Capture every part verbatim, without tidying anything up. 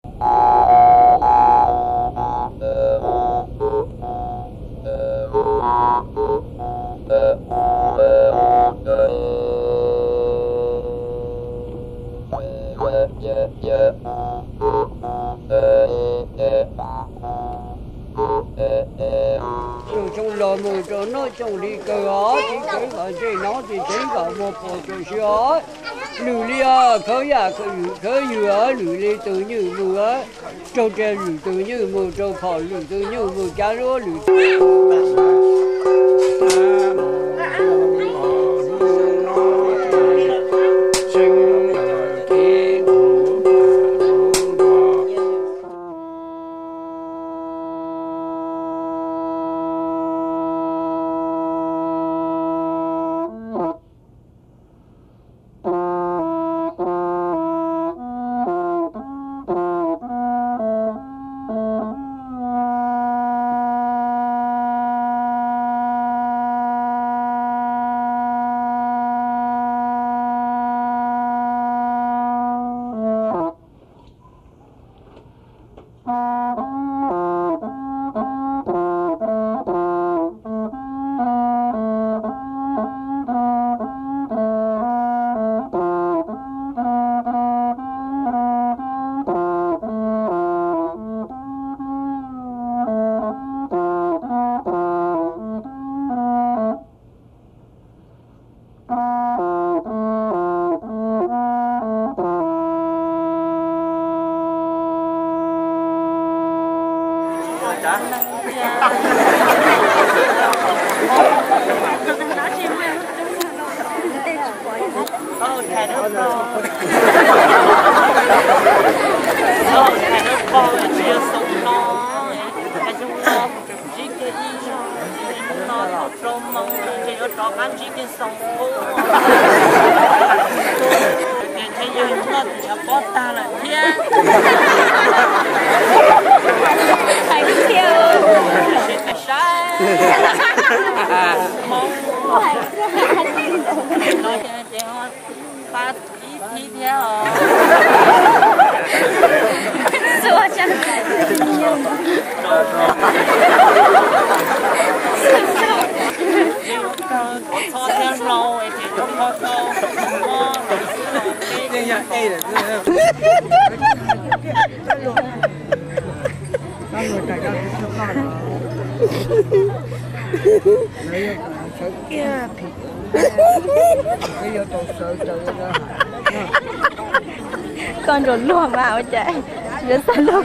trong lò mù cho nó trong đi cờ ó thì cái gọi gì nó thì thấy gọi một bộ chỗ xíu lử lia khơi à khơi khơi dừa lử lia từ như mưa trâu tre lử từ như mưa trâu phò lử từ như mưa cá lúa lử con rồi luôn vào chạy rất xa luôn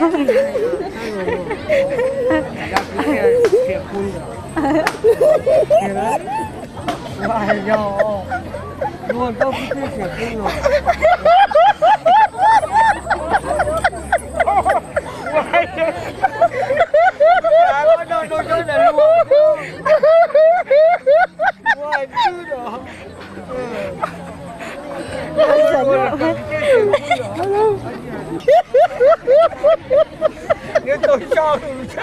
luôn đâu cũng chưa hiểu luôn rồi có đôi đôi đôi này luôn ngoài chứ đó nếu tôi cho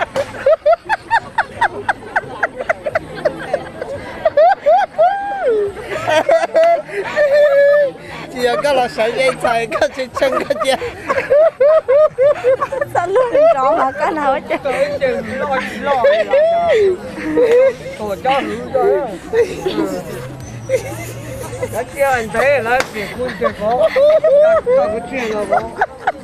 chỉ có là sợi dây chày có trên chân cái gì sao luôn trộn mà cái nào hết tới chừng lo lo tôi cho hữu rồi nó kia anh thấy là việc quân chưa có cho cái chuyện là có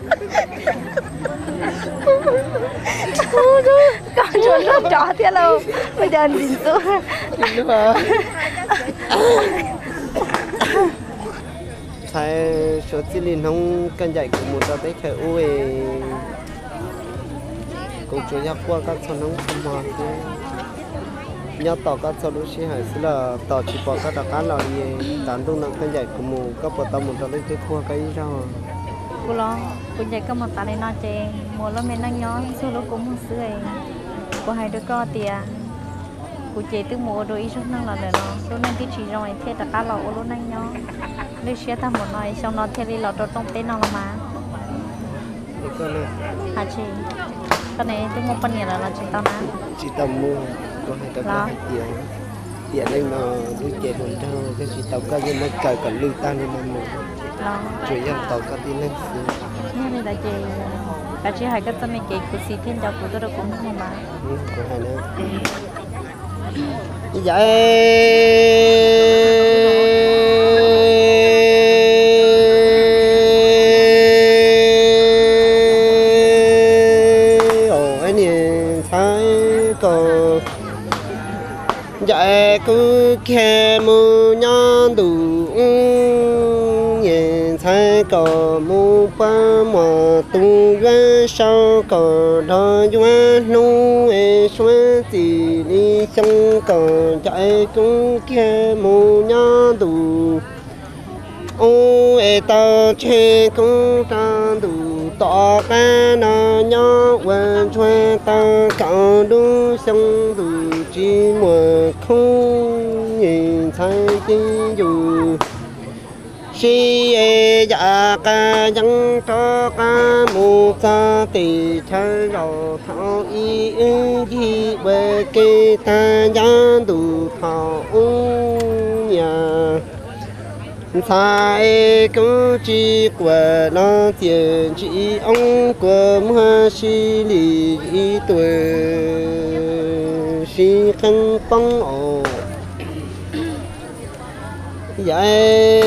con chuột nó trỏ thế đâu bây giờ nhìn xuống đúng hả thấy số chỉ linh không cần dạy của một đợt đấy khởi u về cũng chủ yếu qua các sản phẩm không mà nhớ tàu các sản phẩm hay là tàu chỉ bỏ các đặc án là gì tán tung năng cần dạy của một các bộ tàu một đợt đấy cái thua cái sao cô lo cô dạy có một tài nó chè một lần mình đang nhón số lúc cũng một sưởi cô hai đứa con tiền cô chế từ mùa đôi ít chút năng là để nó số năng cái chỉ rồi thế tất cả là ô lúc năng nhón nếu xé ta một nói xong nó theo đi lọt trong tên nó là má hả chị cái này tôi mua phần nhiều là chỉ tao má chỉ tao mua có hai tao có hai tiền tiền đây nó đôi chế đồn thơ cái chỉ tao có nhưng mà cởi cả lưu tan nên mà chủ yếu tao có đi lên như này là chị cái chị hai cái tấm mình kể của xí thiên giáo của tôi đã cũng không mà còn hai nữa dạ cứ khe mù nhon đủ nhìn thấy có mù ba mà tung ra sau có đó doa nu e xoa thì đi xong còn chạy cũng khe mù nhon đủ ô e tao che cũng ta đủ tỏ ca nó nhỏ quan choa ta cạo đu xong đủ chỉ mà không nhìn thấy tin dù si e dạ ca chẳng cho ca mù sa tì chơi rồi thao y ư gì về kê ta giá đủ thao nhà sai cứ chỉ qua nó tiền chỉ ông qua mua xí lì ý tuổi xí khăn băng ổ vậy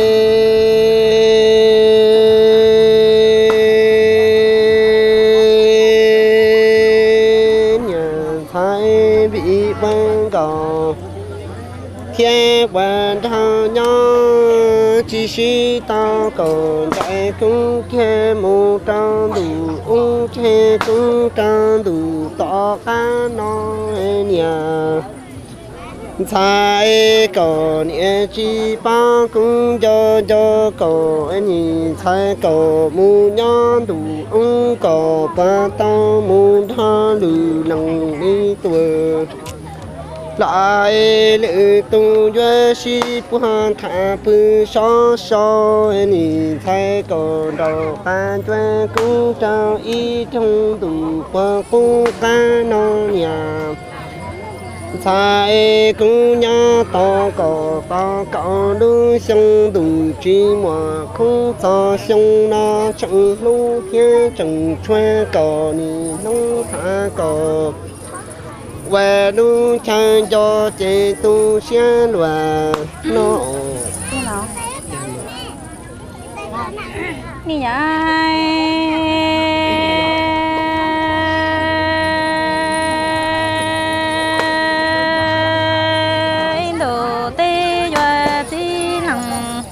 nhà thái bị băng gò khi quan thao nhau chỉ sĩ tao còn đại cũng khe mù trăng đủ ung che cũng trăng đủ tỏ cá nói nhà sai còn nhẹ chỉ ba cũng cho cho còn nhìn sai còn mù nhon đủ ung còn ba tao mù tha lử nằng đi tuổi lại lệ tung duyên si buồn thả bư so so nhìn thấy còn đầu ban duyên cũng trao ý trong đủ qua cũng ca nó nhà sai cũng nhớ to có to có đứa sông đủ chi mà không cho sông nó chẳng lu kia chẳng choe có ni nông thả có về đu cha cho chị tu xe và nó thế nào nè nhá đồ tê cho chi thằng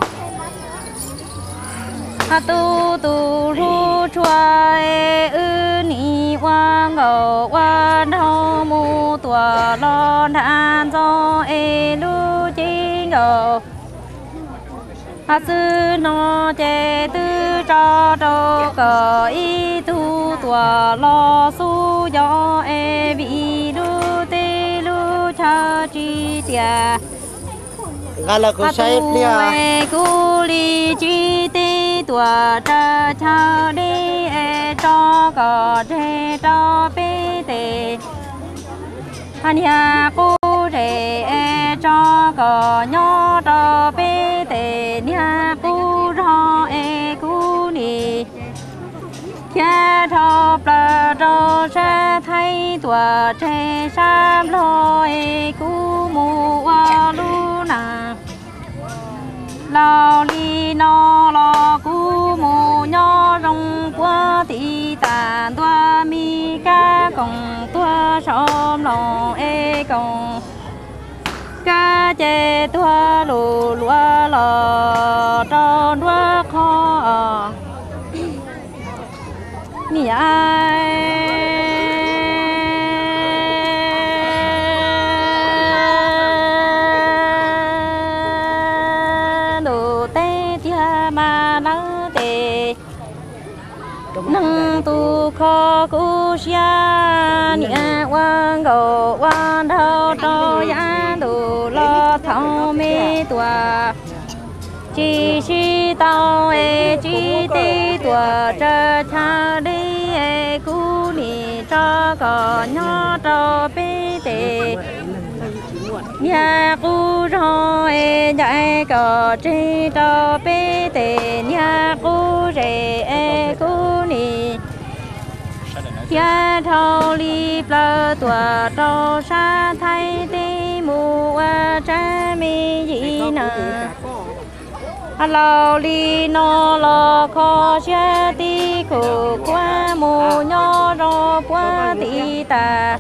ha tu tu ru chua ư ni quang ngầu quang thâu mu tua lon than cho e lu chi ngầu ha sư no che tư cho cho cờ y tu tua lo su cho e vị lu tê lu cha chi tia gala ko sai plia cu li chi tê tua cha cha đi e cho cờ che cho bê tê anh ya cô rể e cho cờ nhỏ cho bê tê nha cô ro e cô nì cha cho bờ cho cha thay tua che sam lo e cô mu wa lu na lao li no lo cu mù nho rong qua thị tàn tua mi ca còng tua xóm lòng e còng ca chê tua lù lúa lò tròn lúa kho nỉ ai nâng tu kho cu xia nia quang gầu quang thâu cho ya tu lo thâu mê tua chi chi tao e chi ti tua cha cha đi e cu ni cho có nhỏ cho bê tê nhà cu ro e dạy có chi cho bê tê nhà cu rể e cu ni phía thâu li bờ tua trâu sa thay tê mù a cha mi gì nè lâu li nó lo khó chia ti khổ qua mù nhỏ rồi qua ti ta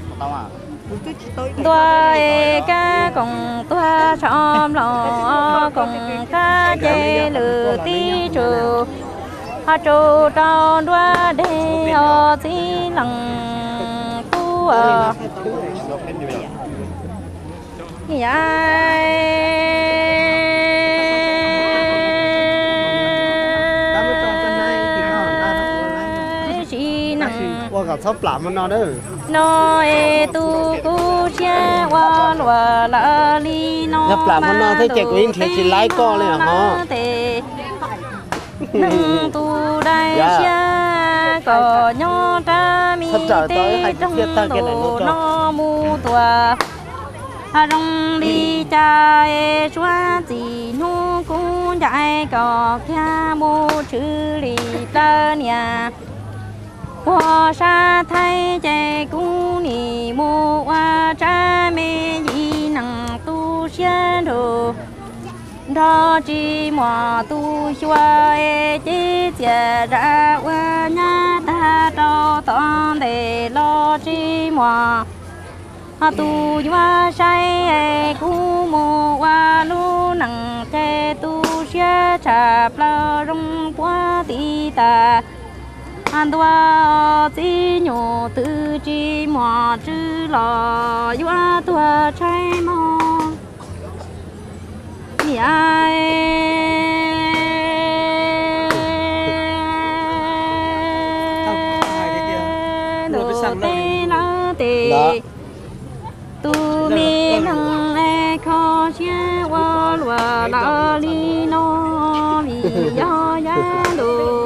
tua e ca cùng tua chom lo cùng ca chê lử ti trừ ha trừ tròn tua đê ở ti lăng tu à qua gặp sắp làm nó đó nó e tu cu chia qua lúa la li nó sắp làm nó thấy chạy quên thì chỉ lái co lên hả nâng tu đây chia có nhỏ ta mi tê trong tổ nó mu tua hà rong đi cha e chúa gì nu cũng chạy có kia mu chữ li ta nhà hoa sa thay chạy cũng nì mô hoa cha mê gì nặng tu xuyên đồ đó chỉ mò tu xua e chế chế ra hoa nhà ta cho toàn để lo chỉ mò tu hoa say e cũng mô hoa lu nặng chế tu xuyên chạp la rong qua tí ta anh tua chỉ nhổ tự chỉ mò chữ lò tua tua trái mò nhai đồ tê nó tê tu mi nâng e khó chia qua lùa la li nó vì do giá đồ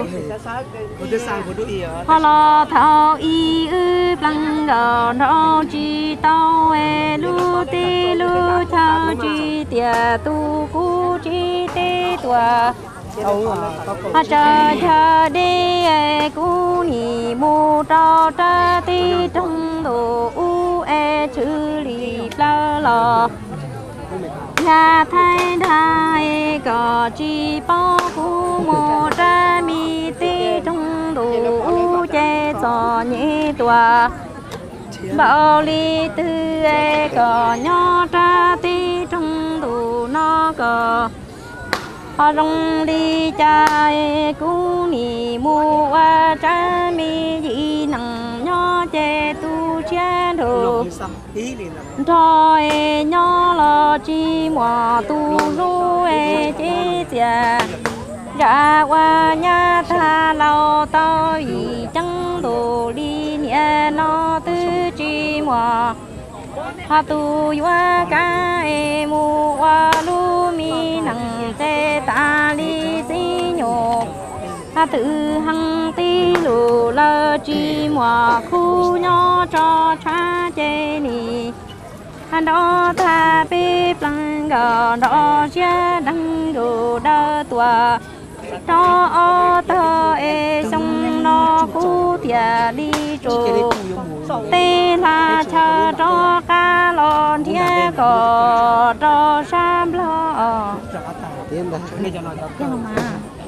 họ lo thao y ư băng gò nó chi tao e lu tê lu thao chi tia tu cu chi tê tua họ chờ chờ đi e cu nhị mô trao tra tê trong đồ u e chữ lì la lò nhà thay đai có chi bao cu mô tra mi tê trong đồ u che giò nhẹ tua bảo li tư e có nhỏ tra tê trong đồ nó có họ rong đi cha e cu nì mu a cha mi gì nằng nhỏ che tu che đồ thôi nhỏ lo chi mò tu ru e che chia ra qua nhà tha lao tao y chẳng đồ đi nhẹ nó tư chi mò ha tu qua ca e mu qua lu mi nằng che ta li si nhô ha tự hăng ti lù lơ chi mò khu nhỏ cho cha che ni han đó tha bê plăng gò đó chia đăng đồ đơ tua cho ô tơ e sông nó khu thìa đi trù tê là chờ cho ca lon thia cò cho sam lo tiền đó cái mà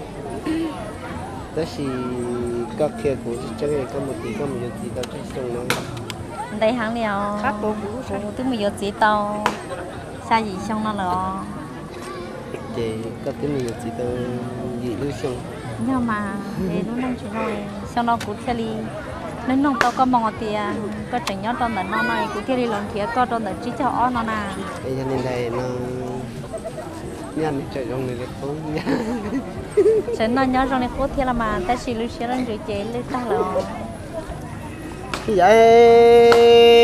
đó là các kia của chắc là có một tí có một tí tao chắc xong nó đây hàng liều tôi mới giờ chỉ tàu xa gì xong nó là chị có tí mình chỉ tao gì lưu xong nhưng mà để nó nông chuyện rồi xong nó cũng theo đi nên nông tao có mong tiền có chẳng nhớ trong nó này cũng theo đi làm thiệt có trong đó chỉ cho ó nó nè bây giờ nên đây nó nhân chạy trong này đẹp không nha sẽ nó nhớ trong này phốt thiệt là mà ta chỉ lưu sẽ lên rồi chế lên ta là cái vậy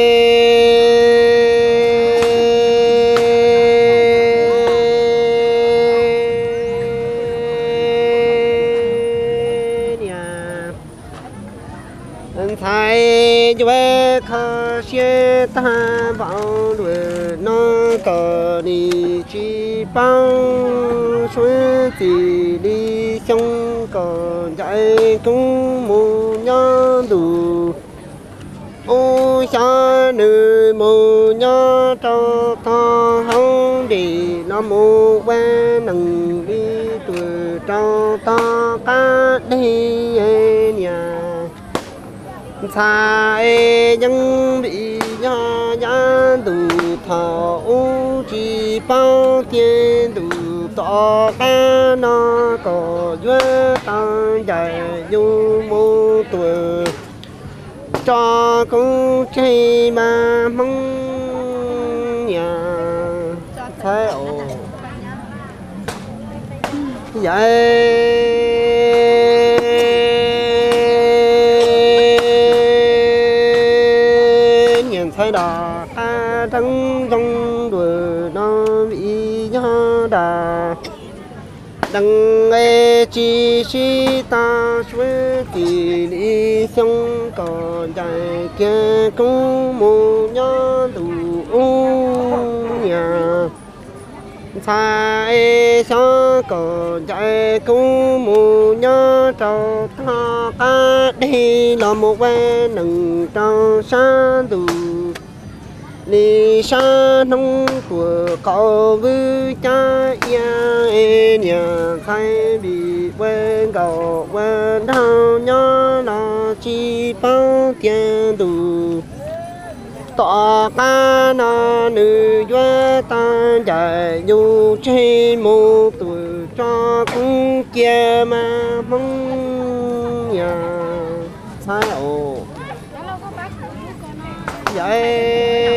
thay cho bé khờ xe ta vào đuổi nó cờ đi chi bao suối thì đi trong cờ chạy cũng mù nhớ đủ ô sa nữ mô nhớ cho ta hông đi nam mô quan nâng đi tuổi cho ta cá đi nhà xa ê nhân bị gia gia đủ thọ chỉ bao tiền đủ tỏ cá nó có duyên tăng dài du mô tuổi cho cũng chỉ mà mong nhà thấy ồ vậy nhìn thấy đà ta thắng trong đuổi nó bị gió đà đằng nghe chi chi ta suy kỳ lý xong còn dài kia cũng mù nhớ đủ nhà sai sao còn dài cũng mù nhớ trâu ta cá đi là một bên nâng trâu xa đủ đi xa nông của cậu với cha ya nhà thay bị quên cậu quên đau nhớ nó chỉ bao tiền đủ tỏ ca nó nữ doa ta dài dù trên một tuổi cho cũng kia mà mong nhà sai ồ vậy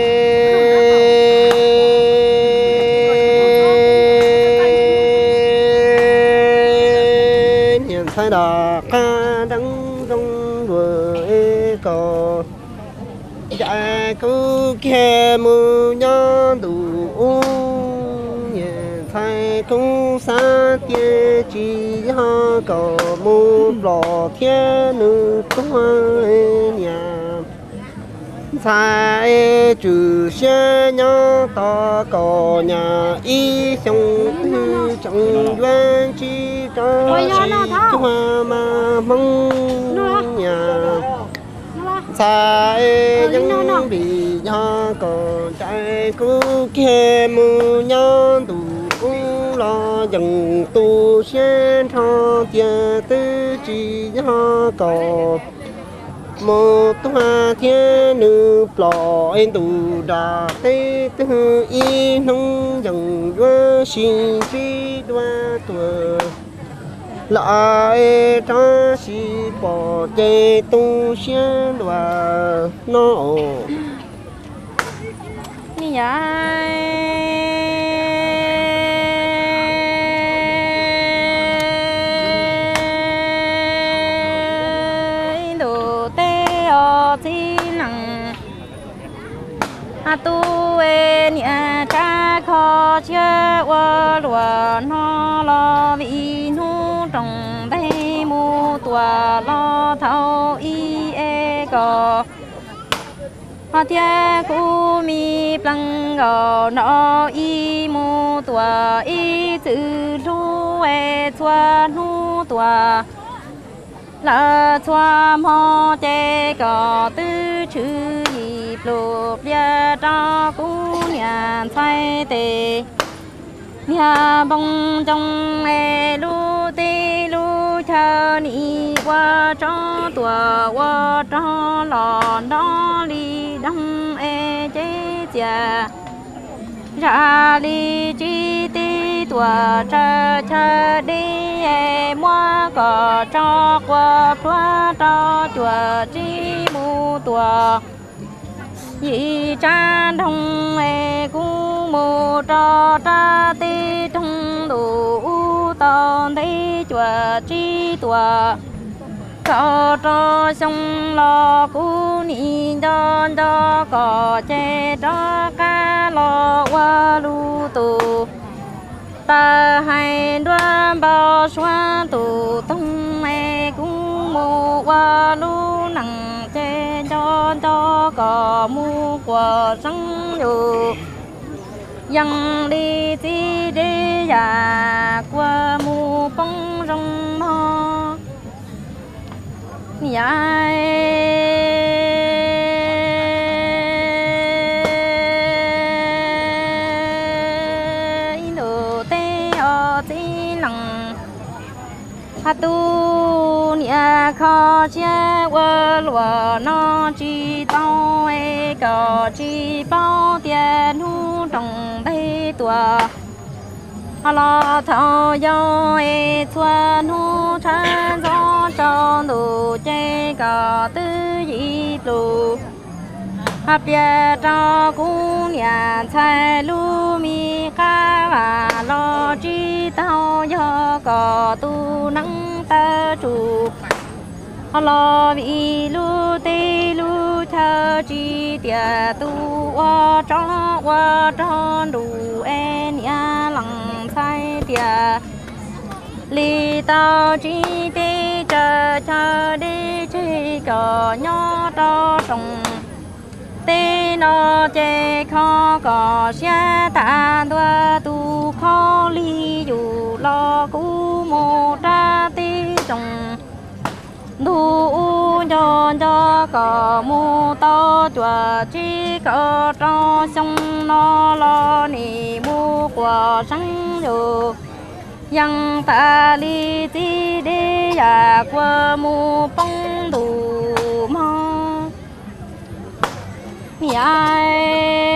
nhìn thấy đà ca đắng trong đuổi cò dạ cứ kia mưa nhớ đủ nhìn thấy cũng xa tia chỉ ho cò mưa lò thiên nữ tua nhà sai trừ xe nhớ to có nhà y xong thư trong duyên chi cho cho mà mong nhà sai những bị do còn trái cứ kia mưa nhớ đủ lo dần tu sen cho tiền tư chỉ do có một hoa thiên nữ plọ em tù đà tê tư y nông dần vơ xin truy đoa tuổi lại ta si bỏ tê tu sen đoa nó như vậy à tu e nia cha kho chia wa lúa nó lo vị nu trồng đây mu tua lo thâu y e go hoa thia cu mi plăng go nó y mu tua y chữ lu e chua nu tua là chua mo che go tư chữ lục bia cho cú nhà thay tề nhà bông trong e lu tê lu chờ ni qua cho tua qua cho lò đó li đông e chế cha ra li chi tê tua cha cha đi e mua cỏ cho qua qua cho chùa chi mu tua dị cha đông e cu mô cho cha tê trong đủ tòn thấy chùa chi tùa cho cho sông lo cu ni cho cho cỏ che cho cá lo qua lu tù ta hay đoan bao xoa tù tông e cu mô qua lu nặng che cho cho có mu của răng dù dân đi đi đi già qua mu bông rong ho nhai hà tu nhà khó che vợ lúa nó chỉ tao ấy có chỉ bao tiền hu trồng đây tua hà lo thọ do ấy xuân hu tràn gió trong đủ che có tư gì đủ hấp bia cho cũng nhà chạy lu mi cá và lo chi tao do có tu nắng ta chủ lo vì lu tê lu chờ chi tia tu qua cho qua cho đủ en nhà lăng sai tia li tao chi tê chờ chờ đi chi có nhỏ to sông tê nó chê khó có xe ta đua tu khó li dù lo cú mô ra tê trồng đu cho cho có mô to chùa chỉ có cho sông nó lo nì mua quả sáng dù yang ta li ti đi ya qua mô bông đủ mong mi ai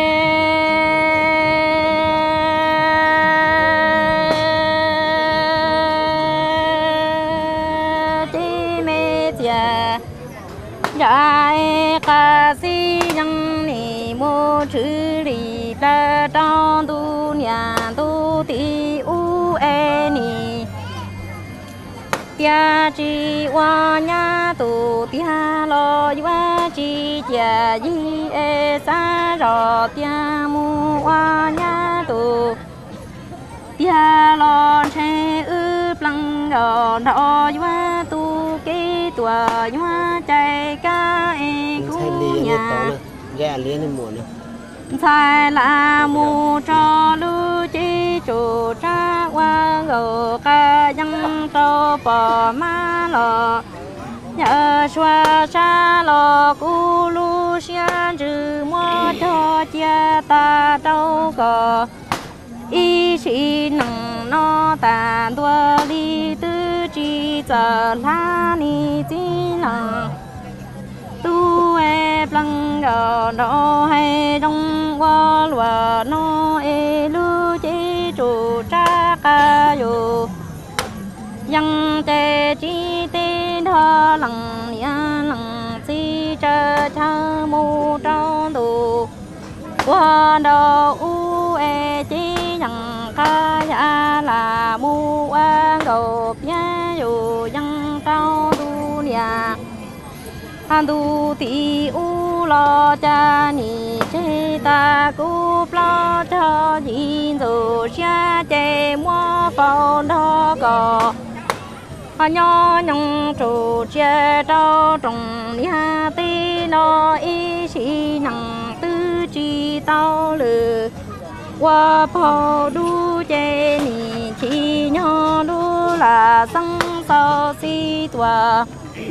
chi mê chia giải ca si yang ni mô chữ li ta trong tu nhà tu ti u e ni tia chi wa nha tu tia lo wa chi chia yi e sa ro tia mu wa nha tu tia lo che ư plăng ro ro wa tu ke tua wa chạy ca e ku nhà ra liền muộn sai là mu cho lu chi chủ cha qua gầu ca dân cho bò ma lò nhờ xoa sa lò cu lu xian trừ mua cho chia ta đâu có ý chỉ nặng nó tàn tua đi tư chi giờ la ni chi nặng tu e plăng gò đó hay đông qua lúa nó e lu chế chủ cha ca yo yang tê chi tê thơ lăng nia lăng chi cha cha mu trong tu qua đó u e chi yang ca ya là mu an gò ya yo yang trong tu nia han tu ti u lo cha ni che ta cu lo cho yin dù xa che mua phao đó có nhỏ nhung chủ che trao trồng nhà ti nó ý chỉ nặng tư chi tao lử qua phao đu che ni chỉ nhỏ đu là sang sao si tua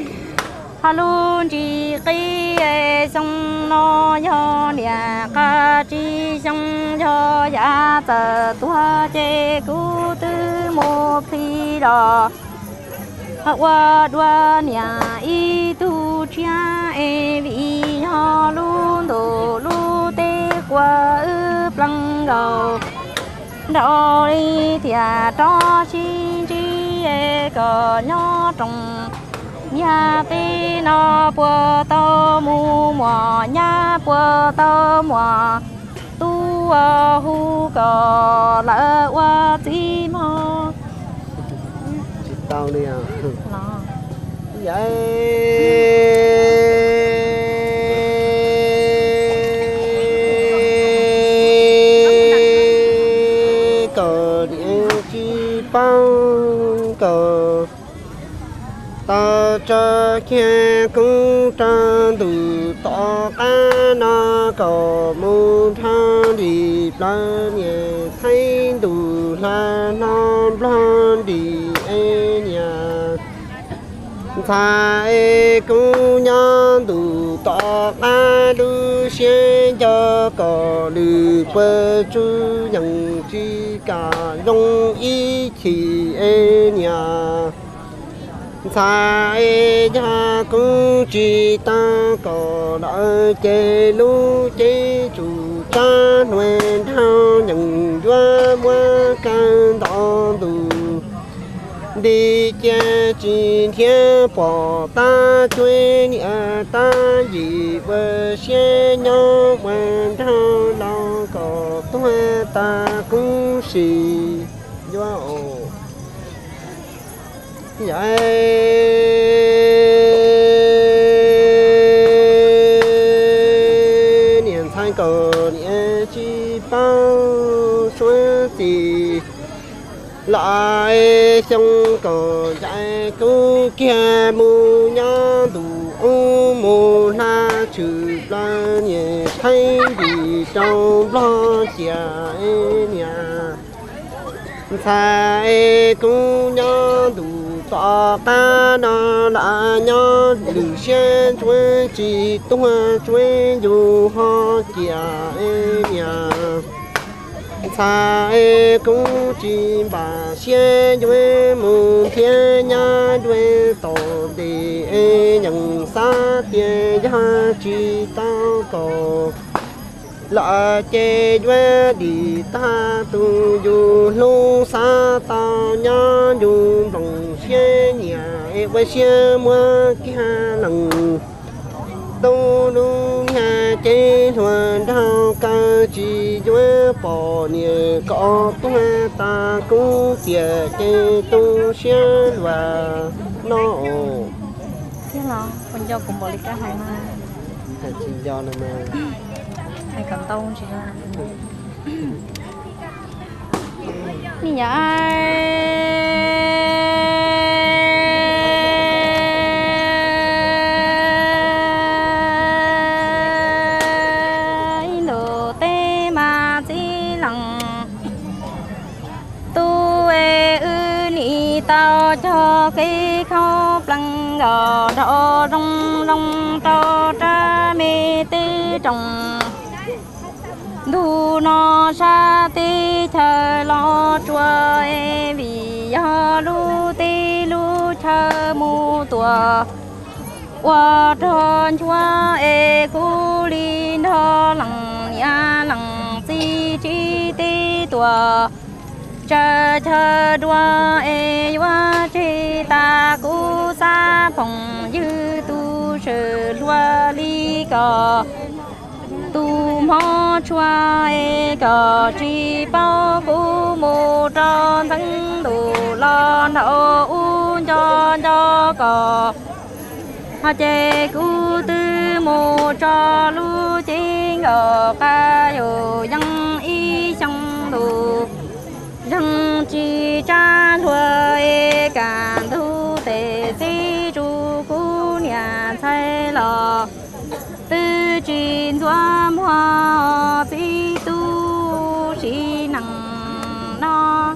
halun chi ki e sông nó yo lia ca chi sông yo ya tờ tua che cu tư một phi đò qua đoa nhà y tu cha e vi ho luôn đồ lu tê qua ư plăng gầu đò đi thìa cho chi chi e cờ nhỏ trồng nhà ti nó bùa tơ mu mò nhà bùa tơ mò tu hu cò lỡ qua ti mò tao đi à vậy cờ điện chi bao cờ ta cho kia cũng trang từ to ta nó có một thang đi plan nhà thấy đủ là nó plan đi e nhà thay cũng nhon đủ to ta đủ xe cho có lư bơ chú nhận chi cả dòng ý thì e nhà sai cha cũng chỉ ta có đợi chế lu chế chủ cha nguyện thao nhận doa mua can đón tù đi cha chỉ thiên bỏ ta chơi nhà ta gì vợ xe nhau nguyện thao lo có tôi ta cũng xì doa vậy niệm thanh cầu niệm chi bao xuân gì lại trong cầu chạy cứu kia mu nhá đủ u mu na chữ la nhẹ thấy đi trong lo chia nhà sai cũng nhớ đủ tỏ ta nó là nhớ lử xe chuối chỉ tua chuối dù họ chia nhà sai cũng chỉ bà xe chuối mù thiên nhà đuôi tổ đi nhận xa tiền giá trị tao cầu lỡ chê doa đi ta tu du lu sa tao nhớ du bằng xe nhà với xe mua kia lần tu lu nhà chê thuần đau ca chỉ doa bỏ nhẹ có tu ta cũng tiệt chê tu xe và nó thế là con cho cùng bồi cá hai mà thật chỉ do là mà hai cầm tông chị là mi nhà lô tê mà chỉ lằng tu ê ư ni tao cho cái khâu lăng gò đỏ rong rong tao ra mê tê trồng thu nó sa tê chờ lo chua e vì do lu tê lu chờ mu tua qua tròn chua e cu li thọ lằng ya lằng si chi tê tua chờ chờ đua e wa chi ta cu sa phòng dư tu sư lua li cò tu mò chua e cò chi bao cu mô tròn thân đủ lo nậu u cho cho cò ha chê cu tư mô cho lu chi ngờ ca yo yang y trong đủ yang chi cha thua e càn thu tề si chu cu nhà thay lò tư trình doa hoa phi tu chỉ năng nó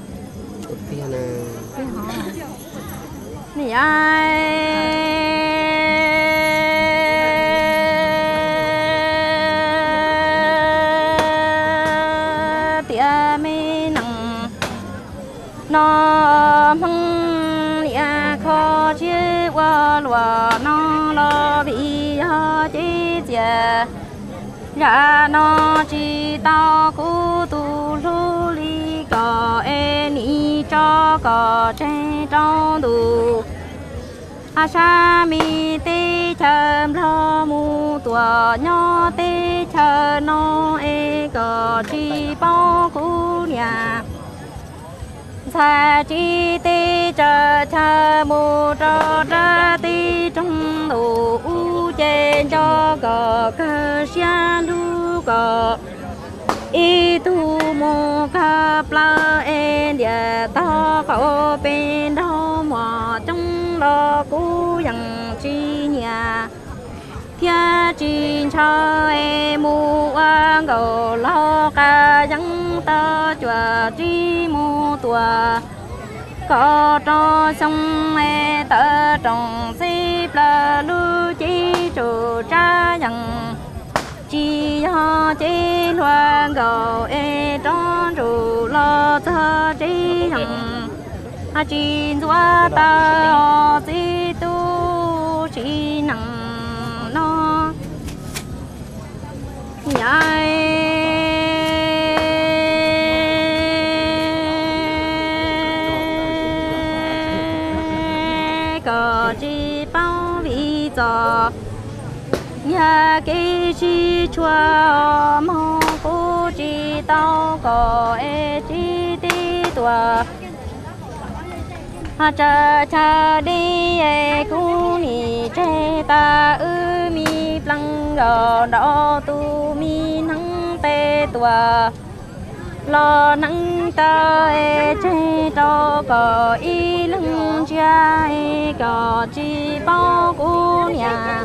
này ai tia mi năng nó măng lia khó chia qua lúa nó lo bị ho chi chia ra nó chỉ tao cú tu lu li cò e ni cho cò trên trong đủ a sa mi tê châm lo mu tua nhỏ tê chơ nó e cò chỉ bao cú nhà sa chi tê chơ chơ mu cho ra tê trong đủ u trên cho cò cơ xia lu cò y tu mô ca pla en địa ta có bên đó mà trong lo cú yang chi nhà thiên chi cho em mu an cầu lo ca yang ta chùa chi mu tua có cho sông e tơ trồng xí pla lu chi chủ cha yang chi ho chi loan gầu e tròn ru lo thơ chi hằng a chi doa ta ho chi có chỉ bao vì gió nhà cái chỉ chua mong cô chỉ tao có e chỉ đi tua ha cha cha đi e cô ni che ta ư mi plăng gò đỏ tu mi nắng tê tua lo nắng ta e che cho có y lưng cha e có chỉ bao cô nhà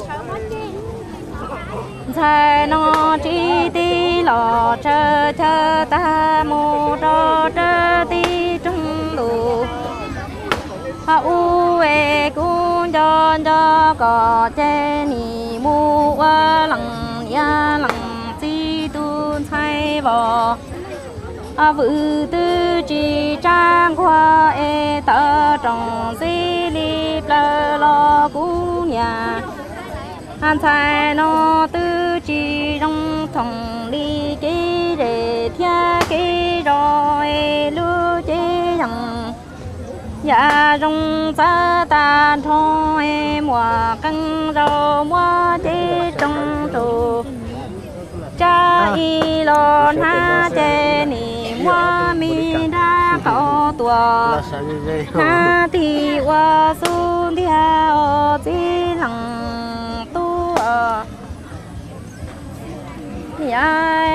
thay nó chỉ đi lò chờ chờ ta mô cho chờ đi trong đủ ha u e cũng cho cho có che ni mu qua lằng ya lằng chi tu thay bò à vự tư chỉ trang qua e tơ trong di li plơ lo cú nhà han thay nó tư chỉ trong thòng đi cái để thia cái rồi lưu chế rằng dạ trong xa ta thôi mùa căng rau mùa chế trong tù cha y lon ha chế ni mùa mi đã có tua ha thì qua xuống theo chỉ lặng ai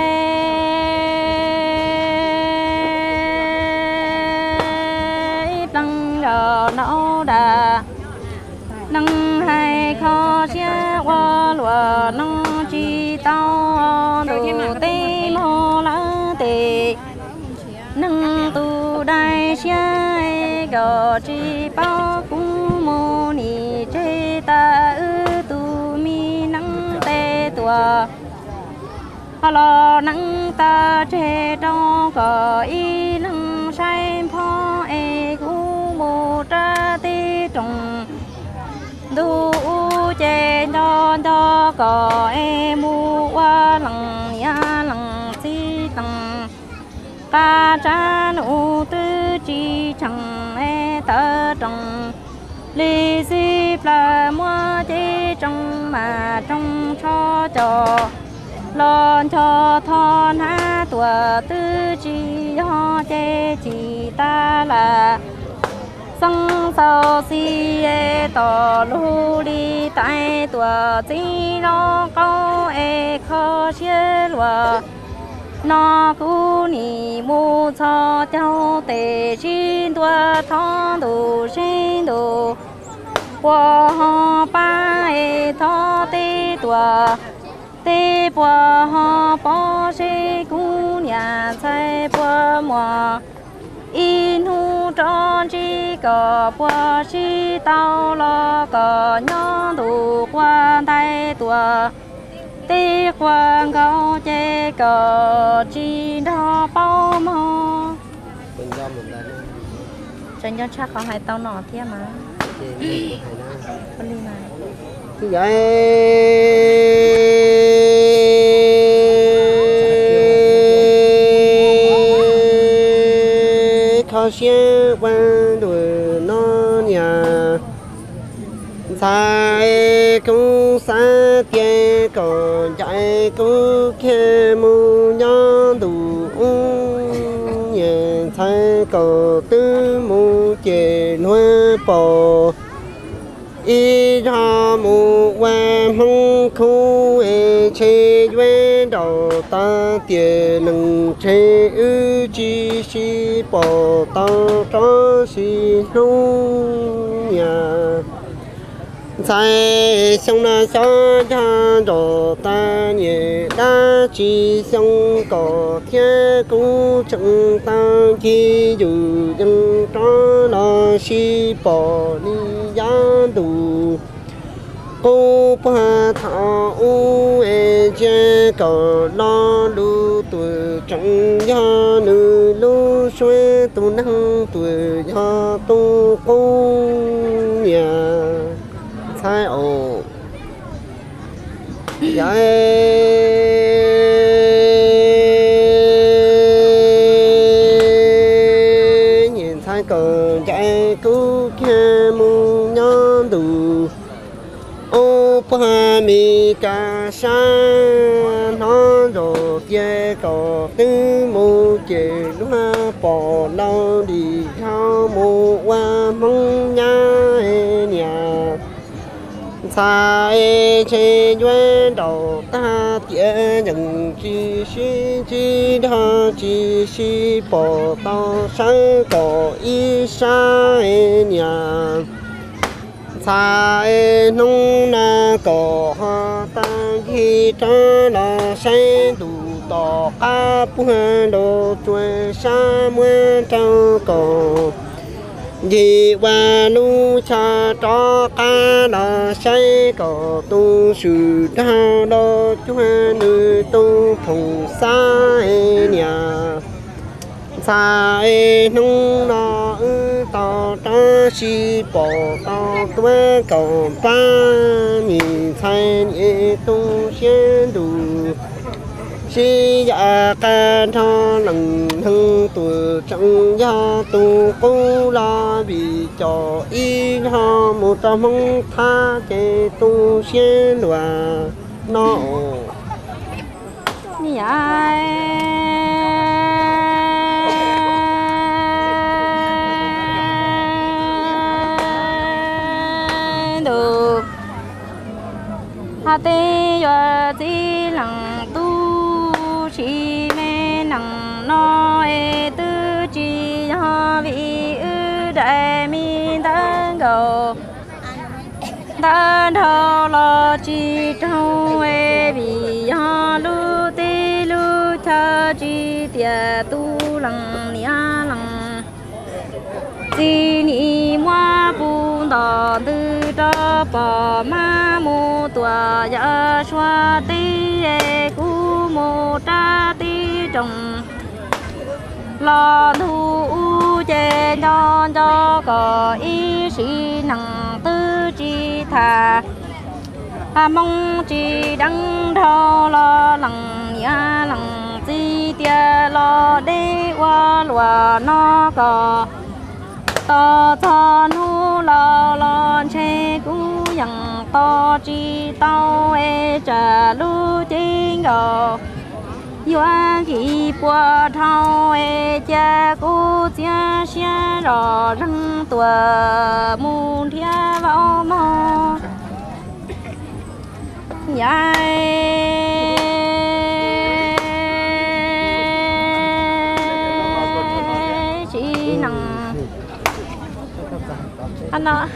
đăng rờ nấu đà nâng hai kho xe qua lùa nông chi tao đồ tê mô lá tê nâng tu đai xe gò chi bao cũng mô ni chê ta ư tu mi nắng tê tua lo nắng ta che trong cờ y lưng say pho e gu mô tra ti trồng du che cho cho cờ e mu qua lằng ya lằng si tằng ca cha nụ tư chi chẳng e tơ trồng li si pla mua che trong mà trong cho cho lon cho thon ha tua tư chi ho che chi ta là sông sâu si e to lu đi tai tua chi nó câu e kho chia lùa nó cú ni mu cho cháu tề xin tua thon đủ xin đủ qua ho ba e tho tê tua tê bùa ho bó xê cú nhà xây bùa mùa in hu tròn chi cờ bùa xí tao lo cờ nhó đủ quan tay tùa tê quan gấu chê cờ chi đó bao mò chân cho chắc có hai tao nọ thế mà con đi mà cái vậy khó xé quan đuổi nó nhà sai cũng xa tiền còn chạy cũng khe mu nhon đủ nhà sai còn tư mu chè nuôi bò y ra mu qua mong khu e che duyên đầu ta tiền nâng che ư chi si bò ta cho si nông nhà sai sông na sa cha đồ ta nhẹ đa chi sông cỏ thiên cũng chẳng ta chi dù dân cho nó si bò đi giá đủ cô ba thọ u e che cỏ lo lu tuổi chẳng do nữ lu xuê tu năng tuổi do tu công nhà sai ồ dạ cô kia mu nhon đủ ô pa mi ca san nó đồ kia có tư mu chế hoa bỏ lâu đi theo mu qua mong nhà nhà xa trên duyên đầu ta tiễn những chi xin chi tha chi si bỏ tao sáng có ý xa nhà xa nông na có hoa ta khi ta là sáng đủ tỏ cá buôn đồ chuối xa muôn trao cổ vì qua nu cha cho cá là say có tu sự đau đó chúa nữ tu phụng xa nhà xa nông nó tao ta si bỏ tao tuế cầu ba nhìn thay nhẹ tu xuyên đủ si dạ ca tho lần thân tuổi trong gia tu cố la vì cho y ho một tâm mong tha chế tu xuyên hòa nó hà tê yo chi lăng tu chi mê nằng no e tư chi ho vi ư đại mi tăng cầu ta thâu lo chi trâu e vi ho lu tê lu cha chi tia tu lăng nia lăng chi ni mua bùn đỏ tư cho bỏ ma mô tòa ya xoa tê e cu mô ta tê trồng lo thu u chê cho cho có ý sĩ năng tư chi thà hà mong chi đăng thâu lo lằng nia lằng chi tia lo đê qua lùa nó có to cho nu lo lo che cú yang to chi tao e cha lu chính go yuan ki bua thao e cha cú chia xia rõ răng tua mu thia vào mò Ano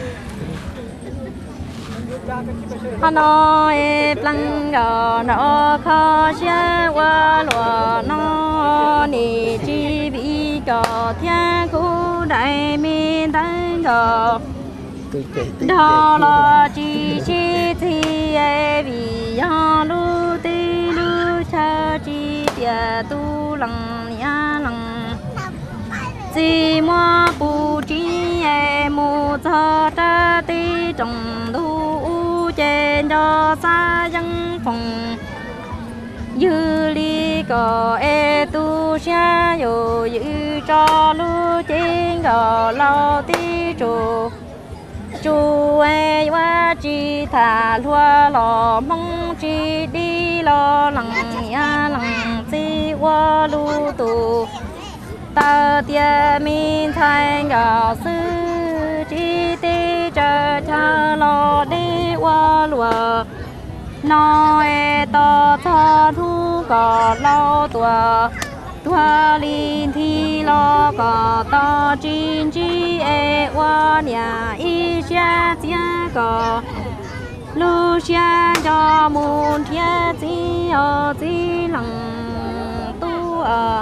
Ano e plăng gò nó khó xia qua lùa nó nì chi bị gò thiên khu đại miền tăng gò đó là chi chi thì e vì ya lu ti lu cha chi tia tu lăng ya lăng chỉ mua bù chi e mu cho ta ti trồng thu trên cho xa dân phòng dư li có e tu xa yo dư cho lu trên gò lao ti trụ chú e wa chi thả lúa lò mong chi đi lo lằng ya lằng chi wa lu tu ta tia min thay gạo sư chi ti chờ cha lo đi wa lúa nó e to cho thu cỏ lo tua tua linh thi lo cỏ to chín chi e wa nhà y xa chia cỏ lu xa cho muôn thiên chi ở chi lằng tu ở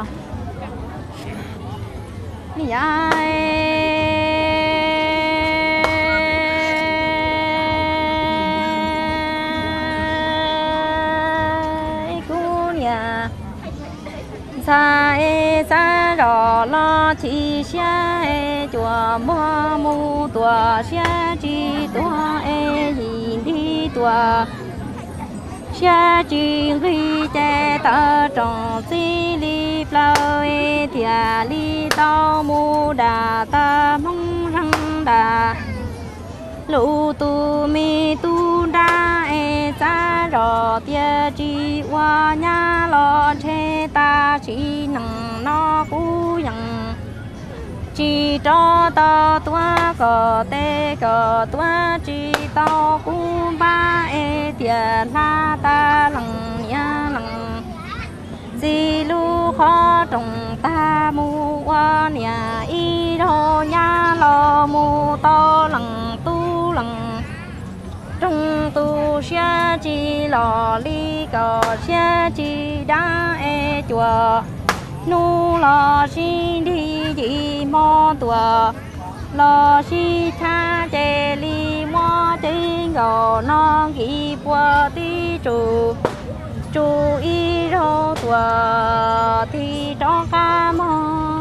sa e sa rò lo chi xa e chùa mua mu tua xa chi tua e nhìn đi tua xa chi khi che ta tròn si li flow e thia li tao mu đà ta mong răng đà lũ tu mi tu đa e cha rò tia chi wa nha lo che ta chi nằng nó cú yang chi cho ta tua cờ tê cờ tua chi tao cú ba e tia la ta lằng nha lằng di lu khó trồng ta mu qua nhà y đô nha lo mu to lằng tu lằng trong tu xe chi lò ly cò xe chi đá e chùa nu lo xin đi gì mò tua lo si tha chê li mò trên gò non ghi qua tí trụ chú ý rô tua thì cho ca mò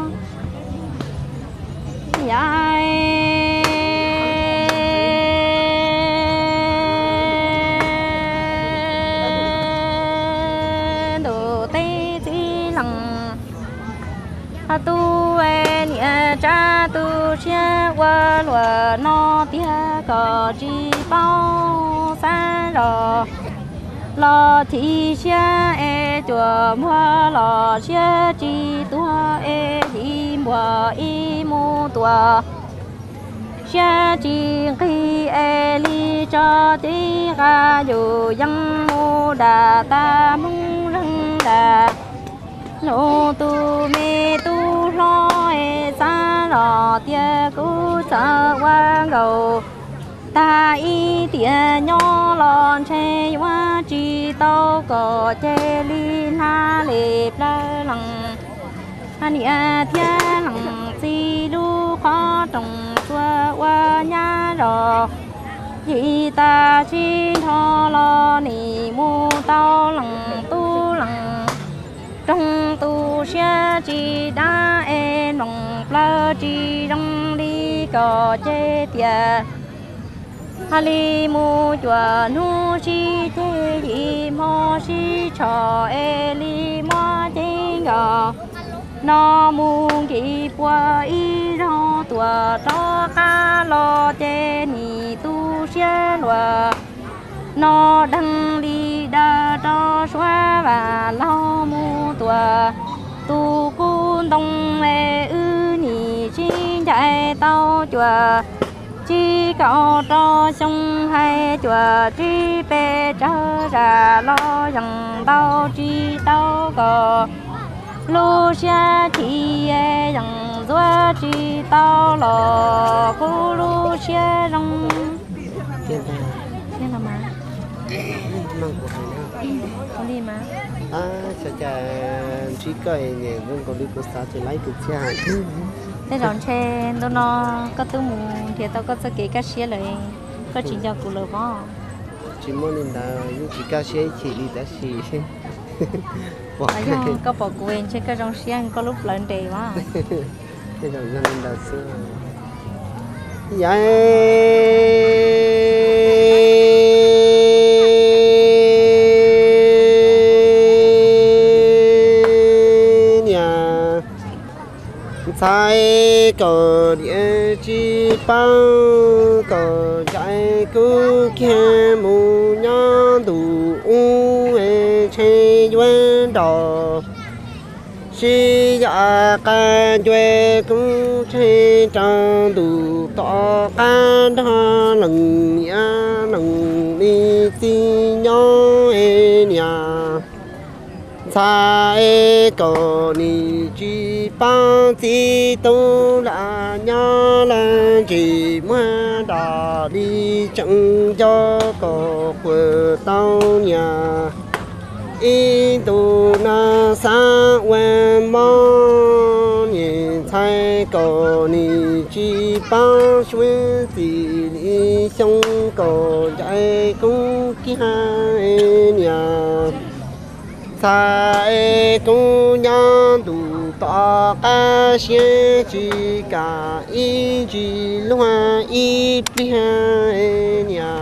dài đồ tê tí lằng tu en cha tu xe qua lùa nó tia cò chi bao xa rò lo thì xe e chùa mua lo xe chi tua e đi mua y mu tua xe chi khi e li cho tí ga dù dân mu đà ta mung răng đà lô tu mê tu lo e xa rò tia cú sa qua gầu ta y tia nhỏ lon che hoa chi tao có che li la lệp la lằng anh à thia lằng si lu khó trồng chua hoa nha rò gì ta chi tho lo nì mu tao lằng tu lằng trong tu xe chi đá e nòng pla chi trong đi có che tia hali mu chua nu chi te li mo chi cho e li mo te gò no mu ki qua y ro tua to ca lo che ni tu xe lua nó đăng đi đa cho xóa và lo mu tua tu cun đông e ư ni chi chạy tao chùa chi cao cho sông hay chùa chi pe trở ra lo rằng tao chi tao có lu xa chi e rằng dua chi tao lo cu lu xa rong Tiền ta thế là má mang của thằng nào con đi má à chả chả chỉ coi nhỉ vẫn còn đi của sao chỉ lấy được xe thế rồi che tôi nó có tư mù thì tao có sẽ kể các xe lại có chỉ cho cụ lừa bó chỉ muốn nên là những chỉ cá xe chỉ đi đã xì ở đó có bỏ quên trên cái trong xe có lúc lợn đầy quá thế rồi nên là xưa vậy sai cờ địa chi bao cờ chạy cứ kia mù nhon đủ u e che duyên đỏ si dạ ca duyên cũng che trang đủ tỏ ca đa lần ya lần đi ti nhau e nhà sai cờ ni chi bao ti tu là nhớ là chỉ mua đò đi chẳng cho có quê tao nhà y tu na sa quen mong nhìn thấy cờ ni chi bao xuyên thì đi xong cờ chạy cũng kia nhà sai cũng nhang đủ tỏ ca xe chỉ cả ý chỉ loa ý bia nhà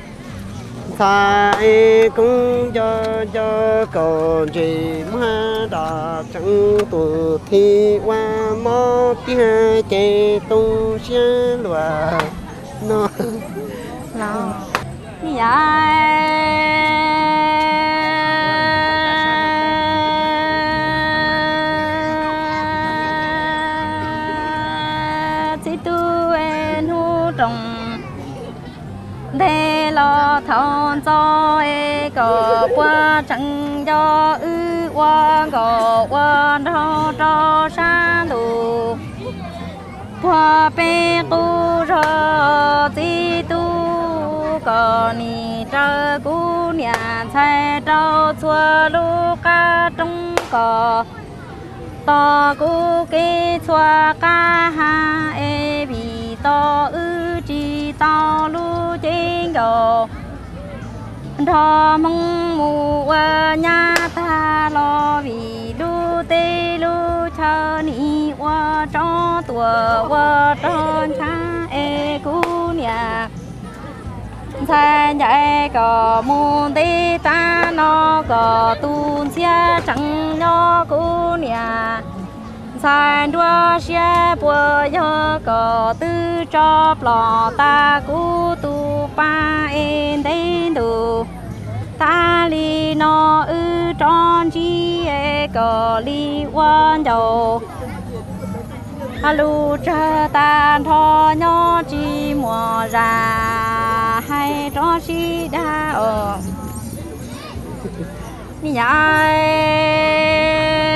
sai cũng cho cho còn chỉ mà đã chẳng tụ thi qua mò tia chè tung xe loa nó nó dạ để lo thon cho e có qua chẳng cho ư qua có qua đâu cho sang đủ qua pe tu cho ti tu có ni cho cú nhà thay trâu chua lu ca trong có to cú kê chua ca ha e bị to ư chi to lu trên go thọ mong mù nhà ta lo vì lu tê lu cho ni qua cho tua qua cho cha e cú nhà thay nhảy có môn tê ta nó có tuôn xe chẳng nó cú nhà sai đua xe bùa yo có tư cho lò ta cú tu pa en đến đủ ta li nó ư tròn chi e có li quan đầu alu cha ta thọ nhỏ chi mùa ra hay cho chi đa ở nhảy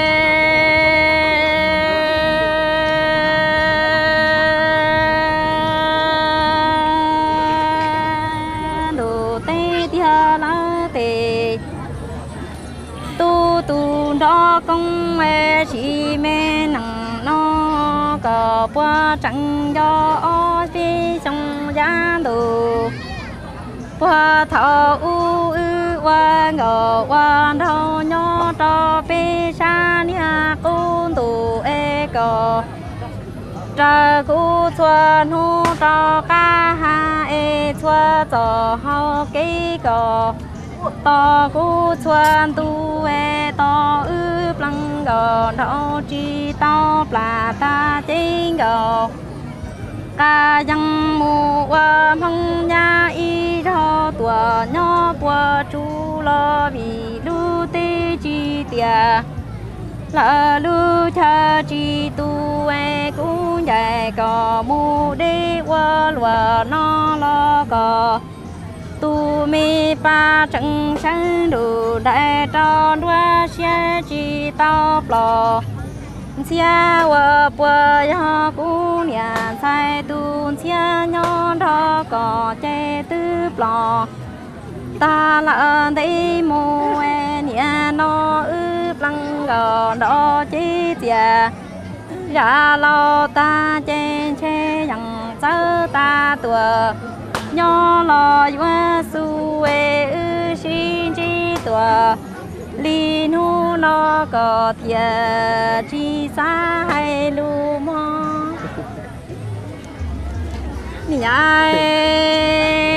đó công mẹ chỉ mẹ nặng nó có qua chẳng do ở phía trong gia đồ qua thọ u ư qua ngờ qua đâu nhỏ cho bê sa nhà con tù e có trời cú xuân hu cho ca ha e xua cho hao cây có to cú xuân tu e to ư plăng gò đâu chi to pla ta chính gò ca dân mù qua phong nhà y đâu tua nhỏ qua chú lo vì lu tê chi tia là lu cha chi tu e cú dạy có mù đê qua lùa nó lo có tu mi pa chẳng sáng đủ đại tròn đua xe chi tao plò xe qua bờ yo cú nhà sai tu xe nhỏ đó có che tư plò ta là đây mù e nhà nó ư plăng gò đó chi tia ra lo ta che che rằng chớ ta tua nhỏ lo qua su e ư xin chi tua li nu nó có tia chi xa hay lu mò nhai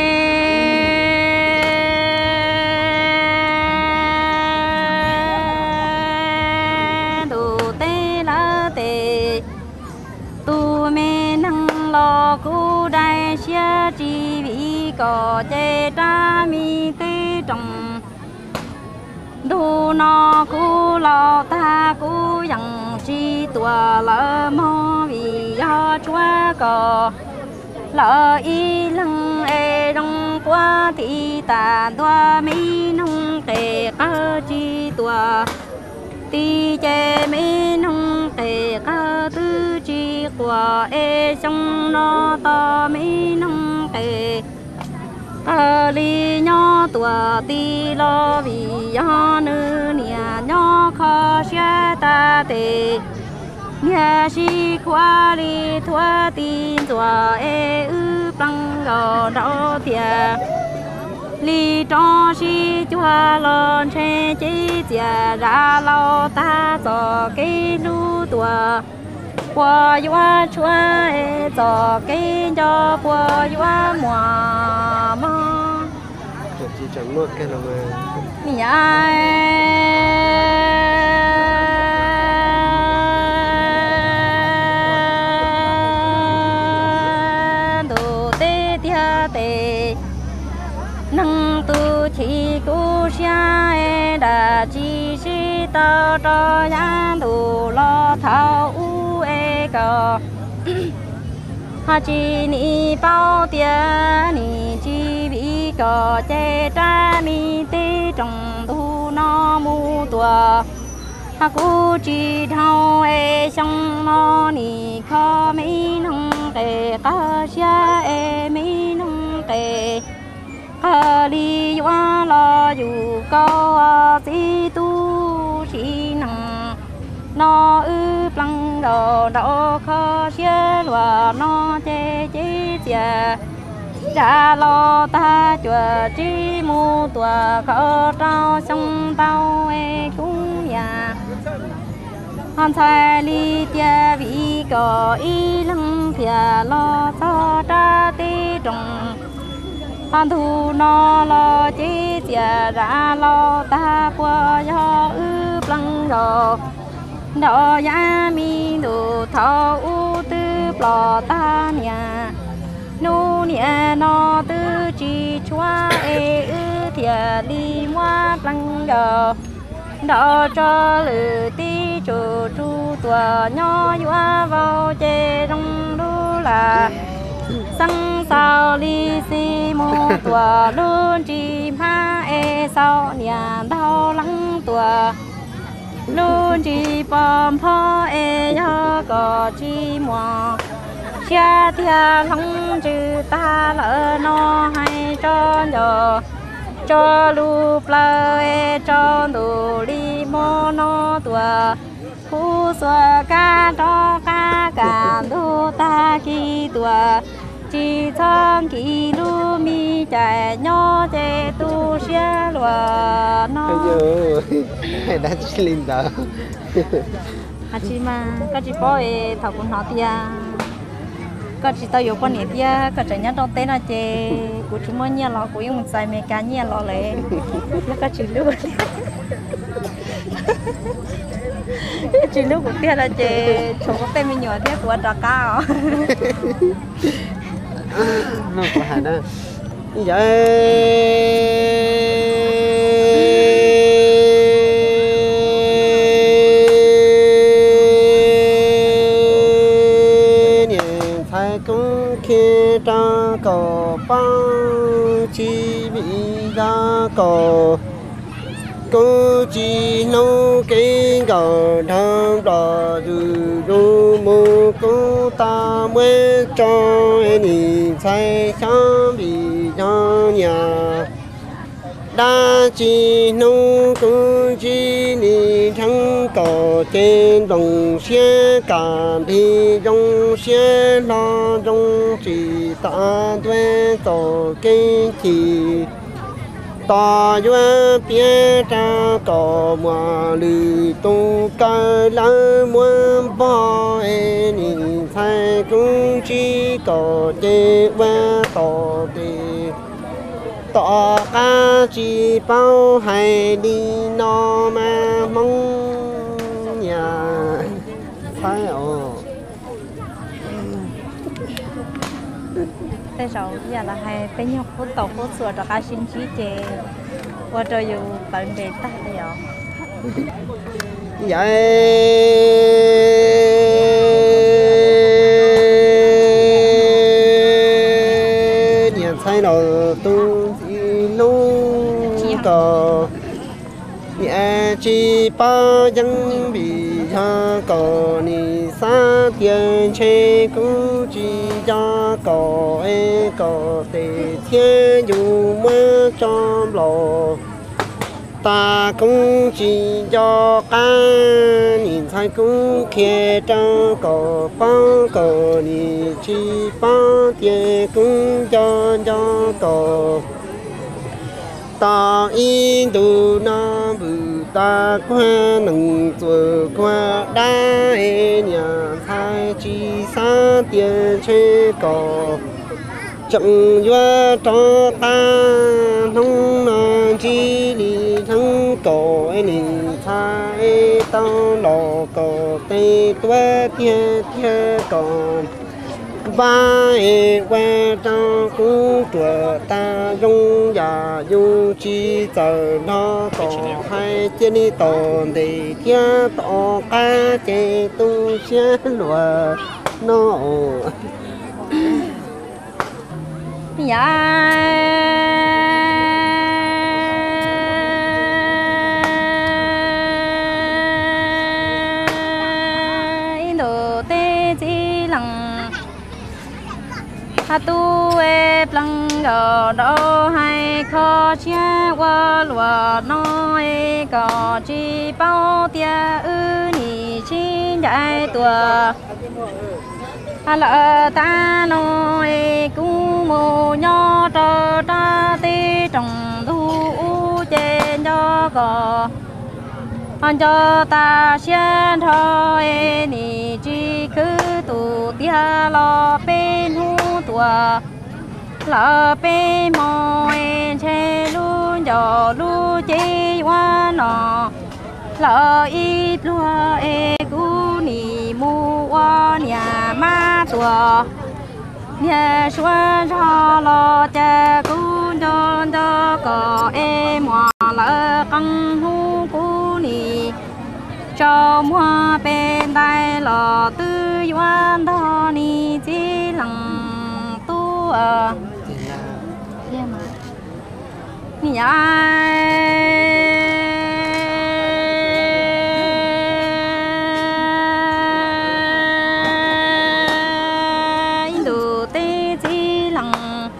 cú đại xe chi vì có chế ta mi tê trong đu nó cú lo ta cú dặn chi tua lỡ mò vì do chúa có lỡ y lăng e đông qua thì ta tua mi nông kề cơ chi tua ti chế mi nông kề cơ tư chi của e trong nó to mi nông kề cơ li nhỏ tua ti lo vì do nữ nia nhỏ khó xe ta tề nia si qua li thua tin tua e ư băng gò đau tia li cho si chua lon che chi tia ra lo ta cho cái lu tua qua qua chua e cho cái cho qua qua mùa mò chỉ chẳng nuốt cái nào mà nhai cho nhang đủ lo thao u e cờ ha chi ni bao tiền ni chi bị cờ che cha mi tê trong thu no mu tua ha cu chi thao e trong no ni kho mi nông tê ca xia e mi nông tê ca li wa lo yu cao si tu chi nang nó ư plăng đồ đổ khó xia lúa nó chê chê chè cha lo ta chùa chi mu tua khó trao sông tao e cũng nhà han sai li tia vị có y lăng thia lo cho ta ti trồng han thu nó lo chi chè ra lo ta qua do ư plăng đồ đỏ ya mi đồ thọ u tư plò ta nhà nu nia no tư chi choa e ư thia li hoa plăng đồ đỏ cho lử ti chu chu tua nho yua vào chê trong đu là sang sao li si mô tua luôn chi ma e sao nhà đau lắng tua luôn chỉ bom pho e cho có chi mò cha thia lăng chữ ta lỡ nó hay cho nhờ cho lu plơ e cho đủ đi mô nó tua khu xóa ca cho ca cả đô ta khi tua chỉ thang kỳ lu mi chạy nhỏ chạy tu xia lúa nó hay đã linh đó à chị mà các chị bỏ e thầu cũng nói tia các chị tao yêu con này tia các chị nhớ trong tên là chị của chúng mình nhớ lo của những sai mấy cái nhớ lo lệ là các chị luôn chị lúc của tia là chị chúng có tên mình nhỏ tia của trà cao nó có hả đó vậy nhìn thấy cũng khi ra cổ bao chi bị ra cổ cô chỉ nấu cái gạo thơm đỏ từ du mù cô ta mới cho anh say sáng bị cho nhà đa chỉ nấu cô chỉ đi thắng cỏ trên đồng xe cả thì trong xe lo trong chỉ ta thuê tổ cái chỉ ta duyên phía cha có mà lì tu ca lá muốn bỏ em nhìn thấy cũng chỉ có chế qua tỏ thì tỏ ca chỉ bao hay đi nó mà mong nhà phải ồ แต่เราอยากละให้เป็นยกพุทธต่อพุทธสวดจากอาชินชี้เจว่าจะอยู่ตังเดต้าเลยเหรอ vậy nhà thay đầu tu chỉ lu cờ nhà chỉ ba dân bị ha cờ ni sa tiền chế cũ chỉ cho cờ e cờ tề thiên dù mưa trong lò ta cũng chỉ cho ca nhìn thấy cũng kia cho cờ bao cờ ni chỉ bao tiền cũng cho cho cờ ta in tu na bự ta qua nâng chùa qua đá nhà thái chi xa tiền chế cỏ chẳng doa cho ta không na chi đi thắng cỏ đi thái tao lò cỏ tê tua tia tia cỏ vai qua trong cũng chùa ta dung giả dung chi giờ nó có hai chân đi tồn thì kia tổ ca chế tu xe lùa nó ha tu e plăng gò đô hay khó chia qua lúa nói có chi bao tia ư nhị chi đại tua ha lỡ ta nói cũng mù nhỏ trơ ta tê trồng thu trên cho có anh cho ta xem thôi nhị chi cứ tu tia lo bên hu tua lỡ bên môi che luôn gió lu chi hoa nọ lỡ ít lúa e cú nì mu hoa nhà ma tua nhà xuân cho lo cha cú cho cho có em hoa lỡ căng hu cú nì cho mua bên tay lò tư doan đó ni chỉ lằng tu à nhà đồ tê chỉ lằng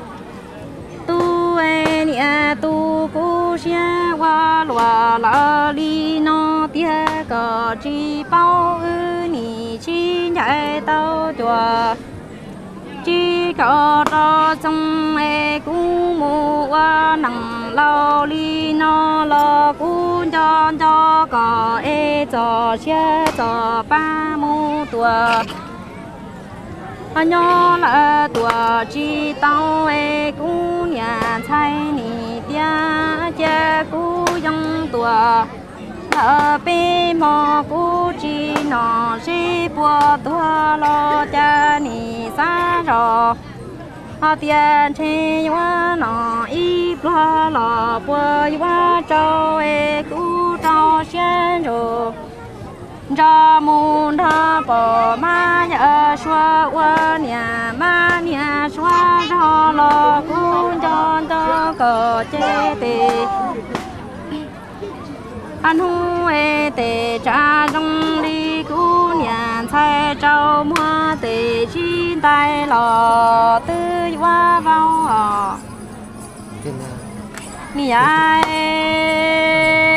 tu e nia tu cô xia qua lúa lỡ li nó tia có chi bao ư nị chi nhảy tao chùa chi có cho trong e cũng mua qua nằng lao li nó lo cũng cho cho có e cho xe cho ba mu tua nhỏ là tua chi tao e cũng nhà thay nị tia cha cũng dòng tua ở bên mò cú chi nó chỉ bùa tua lo cha nì xa rồi họ tiền chơi hoa nó ít lo lo bùa hoa trâu e cú trâu sen rồi cho muốn thà bỏ má nhà xóa qua nhà má nhà xóa cho lo cú cho cho cờ chế tì anh hu e tê cha trong đi cú nhà thay trâu mua tê chi tay lò tư hoa vào họ mi ai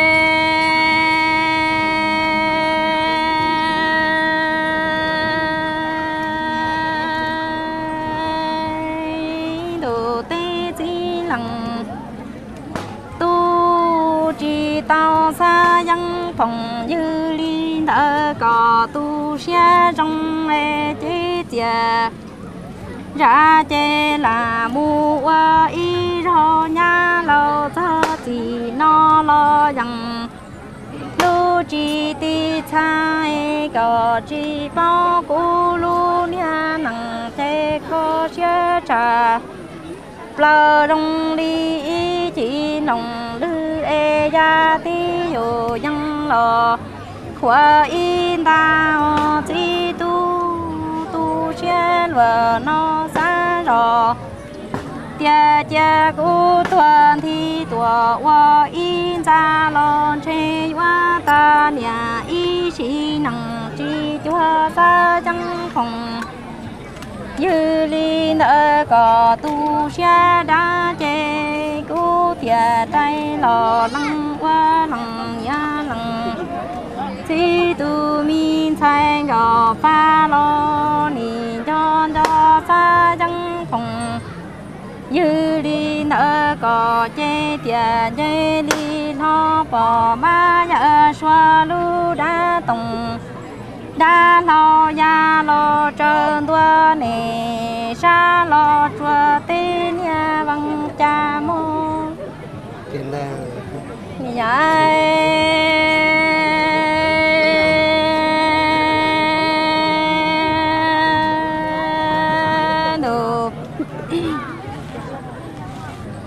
đồ tê chi lằng tu chi tao xa dân phòng như li đã có tu xe trong lê chế chè ra chè là mua y rô nha lâu thơ thì nó lo rằng lu chi ti chai có chi bao cú lu nha nằng chè có xe trà plơ đông đi chỉ nồng lư e gia ti yo yang lo khóa in ta chỉ tu tu chen và nó xa rồi tia tia cú tuần thì tua wa in ra lon che wa ta nhà y chỉ nằng chỉ chua xa chẳng phòng như li nợ có tu xe đá chê cú tia tay lò lăng qua lăng ya lăng chỉ tu min thay gò pha lo ni cho cho xa chẳng phòng như li nợ có chê tia chê li nó bỏ ma nhờ xoa lu đá tùng đa lo ya lo trơn tua nè sa lo chua tên nhà bằng cha mô nhà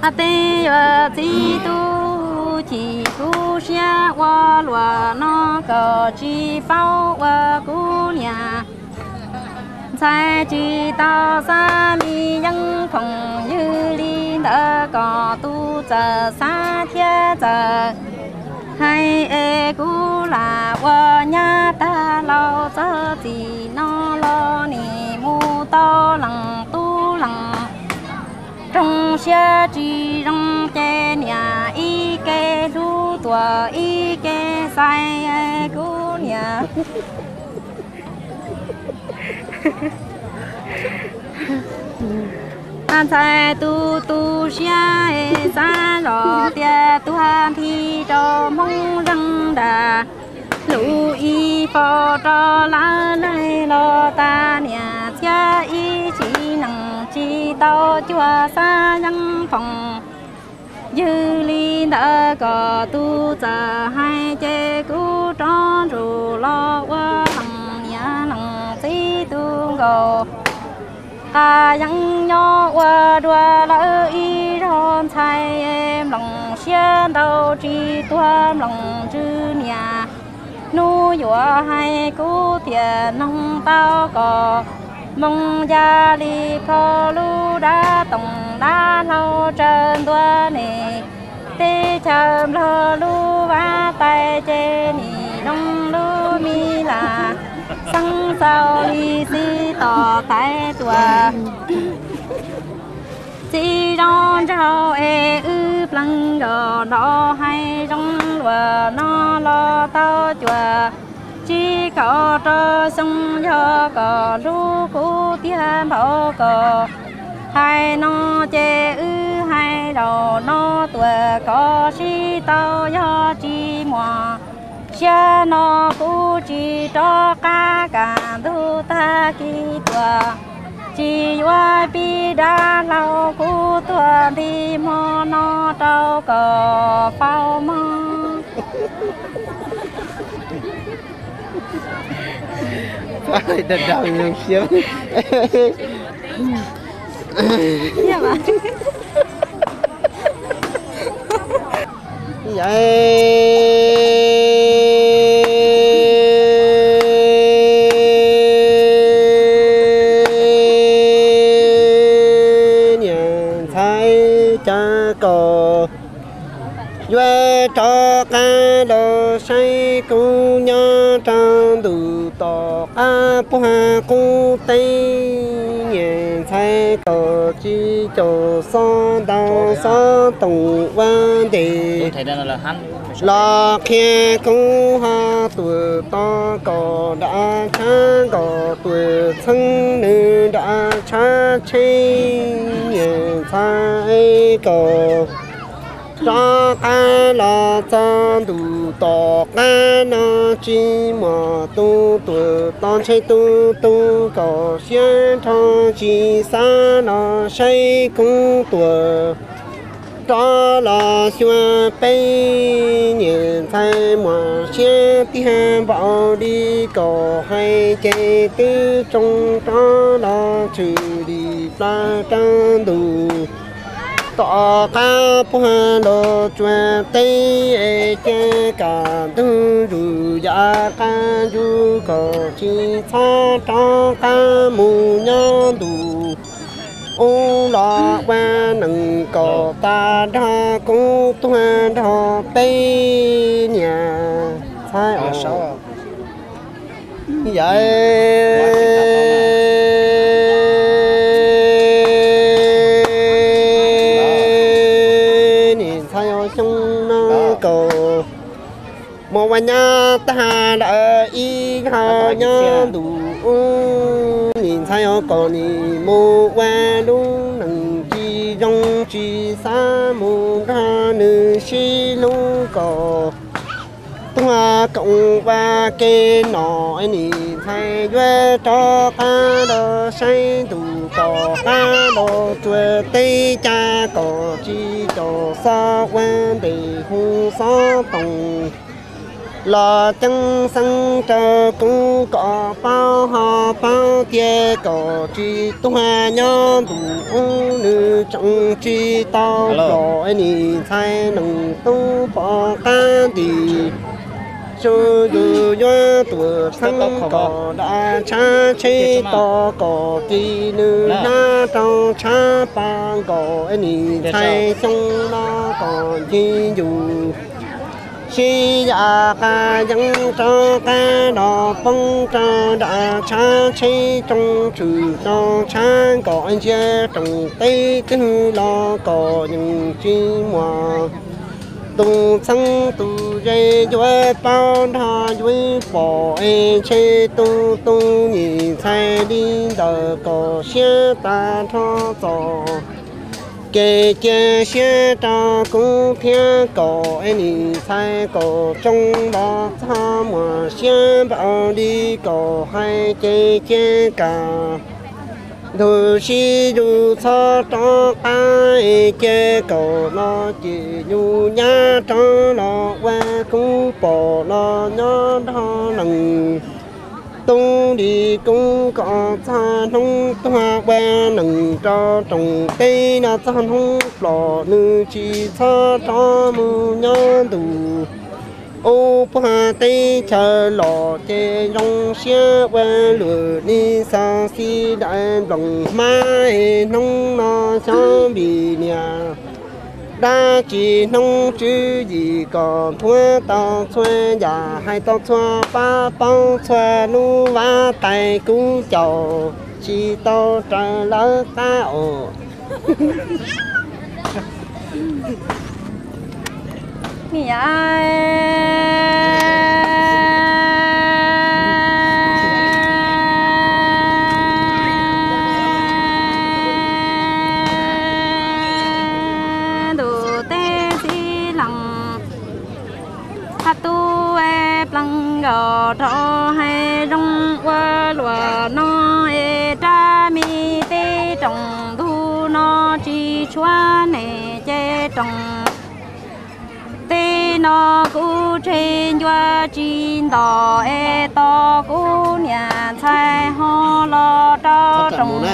à tê và chỉ tu chỉ tu xia qua lúa nó có chỉ bao và cú nhà sai chỉ tao sa mi nhân phòng như li đã có tu giờ xa thiên giờ hai e cú là qua nhà ta lo cho gì nó lo nì mu to lằng tu lằng trong xe chỉ trong che nhà y kê lu tua y kê sai e cú nhà anh sai tu tu xia sa lò tia tu han thi cho mong răng đà lũ y phò cho lá này lo ta nhà cha y chỉ nằng chỉ tao chua sa nhân phòng dư ly đã có tu giờ hai chê cú tròn rù lo qua thằng nhà nằng tí tu gò taยังย่อว่าดัวละอีร้อนไทยเอ็มหลงเชียนเตาจีตัวหลงจื้อเนี่ยนูอยู่ให้กูเตียน้องเต้าก็มองยาลีพอลูดาตรงดาเราเจินตัวนี่ตีเชิมเลอลูว่าไตเจนี่น้องลูมีลาsang sao li si tỏ tay tua chỉ đón trao e ư plăng gò đỏ hay trong lúa nó lo tao chùa chỉ có cho sông cho có lũ cú tiền bảo có hai nó chê ư hai đầu nó tuổi có si tao do chi mò cha nó cú chỉ cho cả cả tu ta kỳ tua chỉ qua bi đa lâu cú tua đi mò nó trâu cò phao mò phải đợt đầu nhiều xíu dạ mà vậy quê cho ca đồ say cu nhớ trong đủ tỏ a pu ha cu tây nhẹ say cổ chi chỗ son đào son tùng quan đề lo kia cu ha tuổi to cổ đã cha cổ tuổi thân nữ đã cha chi nhẹ say cổ cho ca là cho đủ tỏ ca nó chỉ mà tu tuổi ton chơi tu tu có xuyên thọ chỉ xa nó xây cung tuổi cho là xuyên bay nhìn thấy mà xuyên tiếng bảo đi có hay chơi tư trong đó là trừ đi ra trang đủ tỏ ca pu ha lo chua tây e che cả tu ru ya ca ju ko chi cha ta ca mu nya du ô la qua nâng có ta đa cô tu ha đa tây nhà sai ở sao vậy mô và nhà ta đã y ha nhà đủ nhìn thấy họ còn đi mô và luôn nâng chi trong chi xa mô ra nữ chi luôn có tua cộng và kê nọ nhìn thấy về cho ta đỡ say đủ có ta đỡ chùa tây cha có chi cho xa quan để hù xa tổng lo chân sân trơ cũng có bao họ bao tia có chỉ toa nhau đủ nữ trong chỉ tao rồi nị thay nâng tu bỏ ca đi cho dù do tuổi thân có đã cha chế to có kỳ nữ na trong cha ba có nị thay trong nó còn chi dù khi già ca dân cho ca đò bông cho đã cha chế trong trừ cho cha có anh chia trong tây tư lo có những chi mùa tu sang tu dây duy bao tha duy bỏ e chế tu tu nhị sai đi đờ có xe ta cho gió kể kể xe ta cũng theo có anh sai có trong đó tha mà xe bảo đi có hai kể kể cả đồ si đồ sa cho ai kể có nó chỉ nhu nhá cho nó qua cũng bỏ nó nhớ đó nằng tung đi cũng có xa không toa qua nâng cho trồng cây nó xa không lò nữ chỉ xa cho mù nhớ đủ ô ba tây chờ lò chê rong xe qua lửa đi xa xí đại lòng mai nông nó cho bị nhà đa chỉ nông chứ gì còn thua tao thuê nhà hai tao thuê ba bao thuê nu ba tay cú chầu chỉ tao trả lỡ tao mi ai gò trò hay rong qua lúa nó e cha mi tê trồng thu nó chi choa nè chê trồng tê nó cú trên choa chín đỏ e to cú nhà sai ho lo cho trồng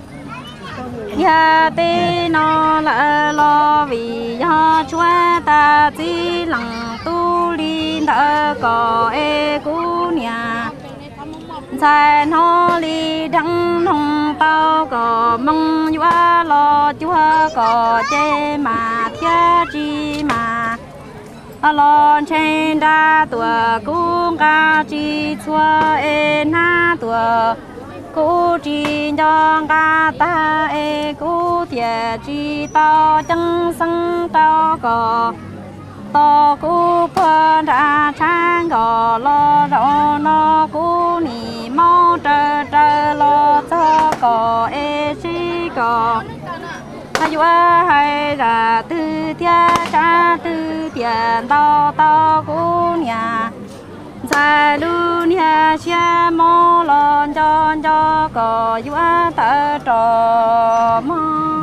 ya tê nó là lo vì do choa ta chỉ lặng tu linh thơ có e cú nhà sai nó li đắng nông tao có mong qua lo chúa có chê mà thiết chi mà lo trên đa tuổi cũng ca chi chua e na tuổi cú chi cho ca ta e cú thiệt chi to chân sân tao có to cú phân ra trang gò lo rõ nó cú nì mau trơ trơ lo cho có e chi có hay quá hay là tư thiên cha tư tiền to to cú nhà sai lu nhà xe mò lon cho cho có quá tơ trò mò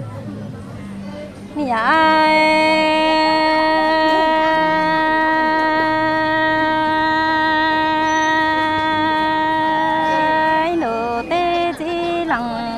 nhà ai nụ tê chỉ lằng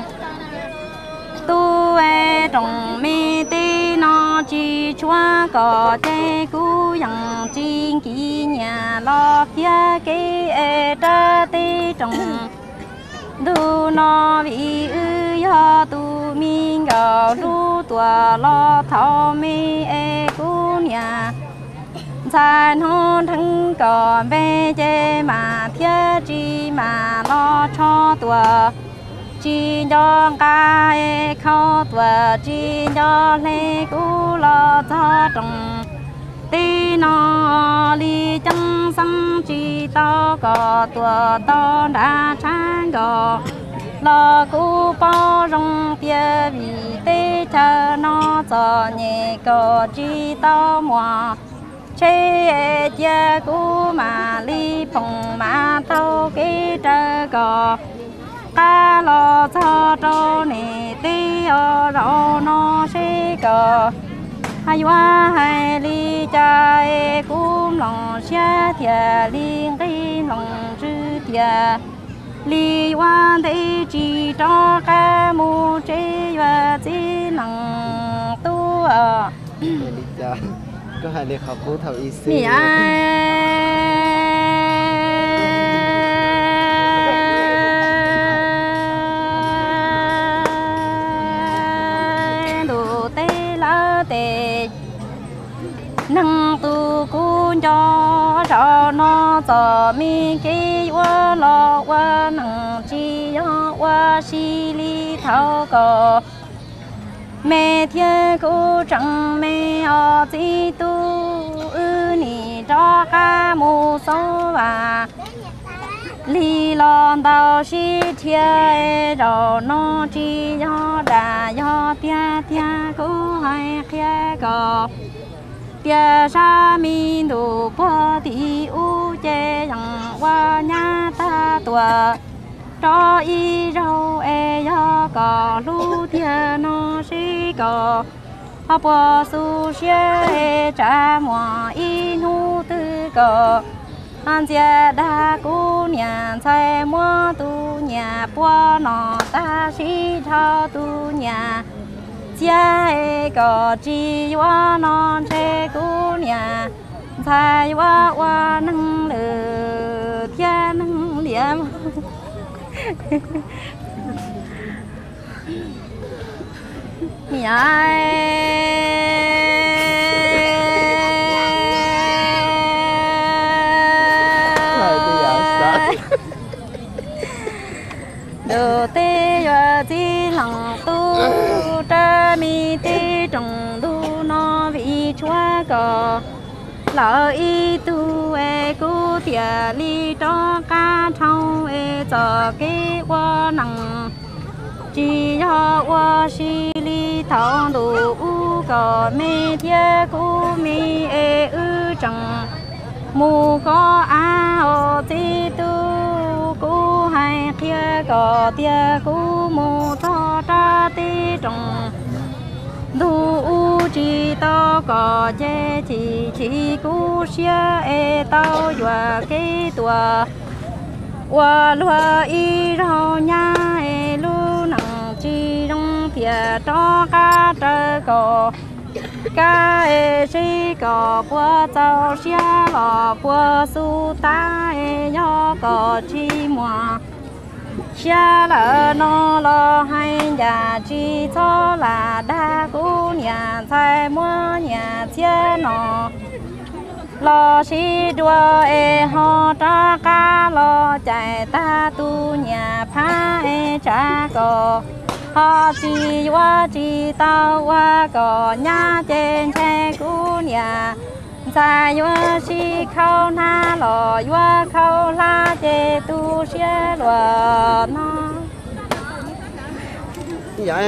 tu e trồng mi tê nó chỉ chúa có tê cú yang chính kỹ nhà lo kia cái e ta tê trồng du nó vì ư ya tu min gạo du tua lo thao mi e cú nhà san hôn thân còn bê chê mà thiết chi mà lo cho tua chi cho ca e khâu tua chi cho lê cú lo cho trồng tê nó li chân sân chi to có tua to đã trang gò lo cú bao rong tia vì tê chờ nó cho nhẹ có chi to mùa chế chia cú mà li phong mà tao cái chờ gò ca lo cho cho nè tê ở rõ nó sẽ gò hai hoa hai ly trái cũng lòng xe thiệt liên cái lòng chữ thiệt li hoa thấy chỉ cho cả mu chế và chỉ lòng tu à có hai lệ học cố thầu y sư mi ai đồ tê lá tê nâng tu cún cho cho nó cho mi cái qua lo qua nâng chi yo qua xi li thao cò mẹ thiên cô chẳng mẹ ở chi tu ư nì cho ca mù số và li lon tao xi thiên rồi nó chi yo đà yo tia tia cô hay kia cò tia sa mi đồ po ti u che yang wa nha ta tua cho y rau e yo cò lu tia nó si cò họ po su xie cha mo y nu tư cò anh gia đa cô nhà chạy mua tu nhà po nó ta si thao tu nhà cha e có chi wa non che cô nhà chạy wa wa năng lử thiên năng liệm mi ai đồ tê và chi lòng tu tra mi tê trồng tu nó vị chúa cò lỡ y tu e cô tia li cho ca thâu e cho cái qua nằng chỉ cho qua xi li thâu đồ u cò mi thia cô mi e ư chẳng mù có a ô ti tu cô hai kia có tia cô mù cho ta ti trồng du u chỉ tao có chế chỉ chỉ cô xia e tao dọa cái tua qua lúa y rau nha e lu nặng chỉ trong thìa cho cá trơ cò cá e si cò bua tàu xia lò bua su ta e nhỏ cò chi mùa xia lỡ nó lo hay nhà chi cho là đa cú nhà thay mua nhà chia nó lo si đua e ho tra cá lo chạy ta tu nhà phá e cha cò họ chỉ qua chỉ tao qua cò nhà trên xe cú nhà dài qua chỉ khâu na lò qua khâu la chê tu xe lò nó dạ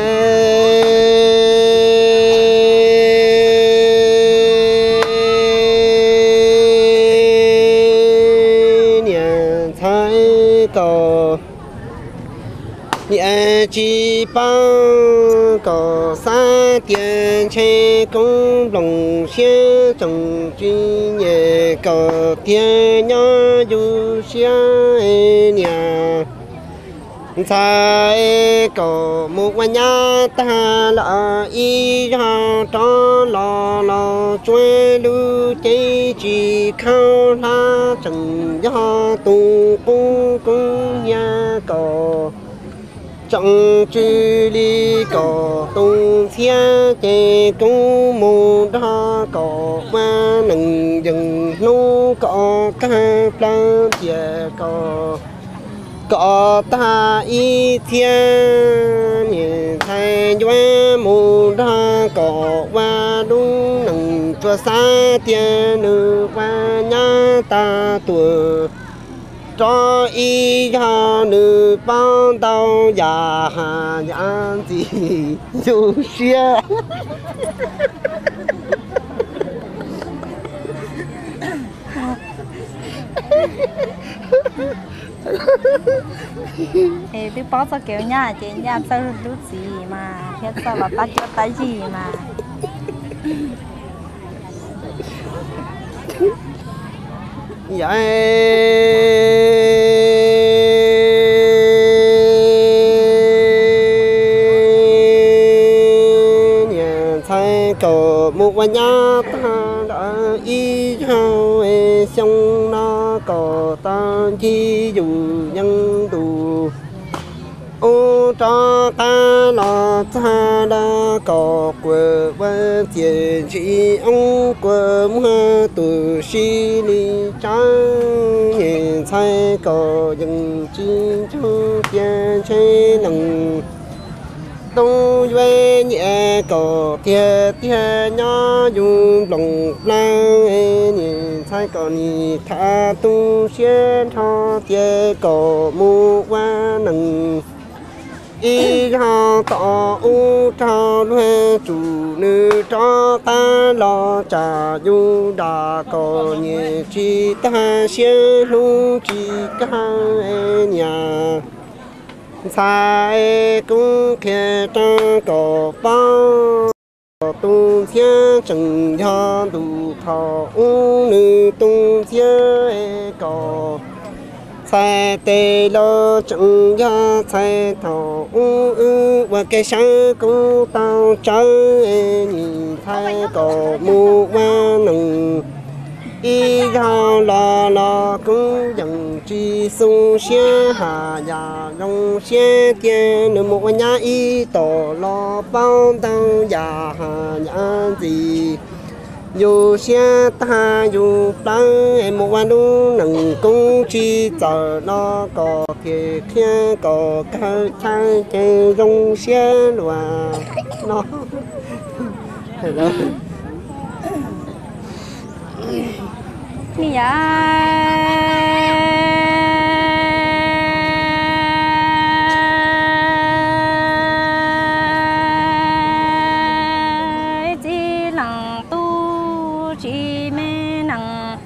nhà thái cò nhà chỉ bao cò xa tiền che công lòng xe trồng chi nhà cò tiền nhỏ du xe nhà sai cò một quan nhà ta là y ra cho lo lo chơi lu chơi chỉ khâu la trồng gió tu cung cung nhà cò trong chữ li cò tung thia chè cung mù đa cò ma nừng dừng nu cò ca plan chè cò cò ta y thiên nhìn thay doa mù đa cò qua đúng nừng cho xa tiền nữ qua nhà ta tuổi cho y cho nữ bao tàu già hà nhãn gì dù xia ê tôi bỏ cho kiểu nhà chị nhà sao lúc gì mà thế sao là ta cho tay gì mà dạ nhà thay cổ một vài nhát đã ý hao xong nó có ta chi dù nhân tù ô cho ta lo ta đã có quê với tiền chỉ ông quê mua từ xí đi trắng nhìn thấy có những chín chú tiền chơi nằng tôi về nhẹ có thiệt thiệt nhỏ dùng lòng lang nhìn thấy có nhị tha tu xuyên cho thiệt có mua qua nằng ý ha tỏ u cha luê chủ nữ cho ta lo trả du đã có nhị chi ta xuyên lu chi ca nhà sai cũng kia ta có bao tu thiên chẳng cho tu thọ u nữ tu thiên có sai tê lo chẳng cho sai thọ u u và cái sáng cũng tao chơi nhìn thấy có mua qua nằng ý ra là là cũng dần chi su xe hà nhà rong xe tiền nữa một nhà ý tổ lo bao tao nhà hà nhà gì dù xe ta dù tăng em một quan đu nâng công chi giờ nó có kia kia có cái trái cái rong xe loa nó đó dạ chỉ lặng tu chỉ mê nặng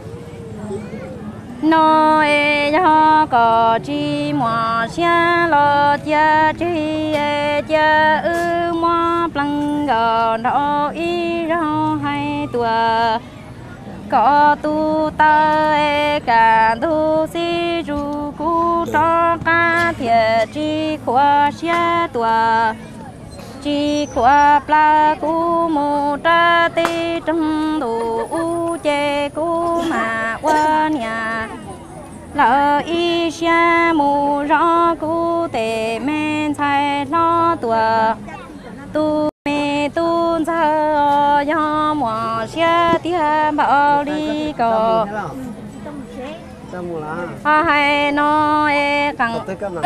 nói cho có chỉ mua xe lo cha chỉ cha ư mua plăng gò đó ý rau hai tua có tu ta cả tu si ru cu cho ca thiệt chi khoa xe tua chi khoa pla cu mô tra ti trong đủ u chê cu mà qua nhà lỡ y xe mù rõ cu tề men thay lo tua tu mê tu ra do mùa xe tia bảo đi có hai nó e cẳng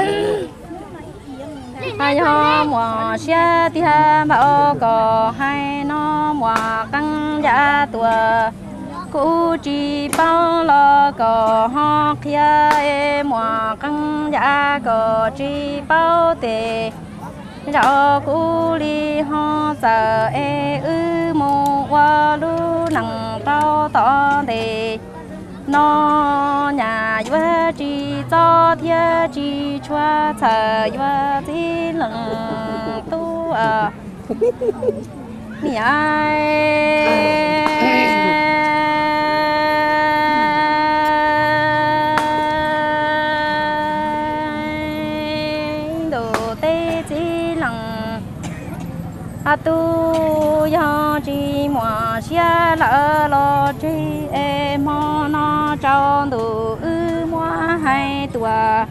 hai do mùa xe tia bảo có hai nó mùa căng giá tua cú chỉ bao lo có ho kia e mùa căng giá có chỉ bao tề rõ cú li ho giờ e ư mô qua lu nằng trao tỏ đề nó nhà vợ chỉ cho thiên chỉ choa chờ vợ chỉ lằng tu à nhai à tu do chi mua xe lỡ lo chi em mò nó trong đủ ư mua hai tua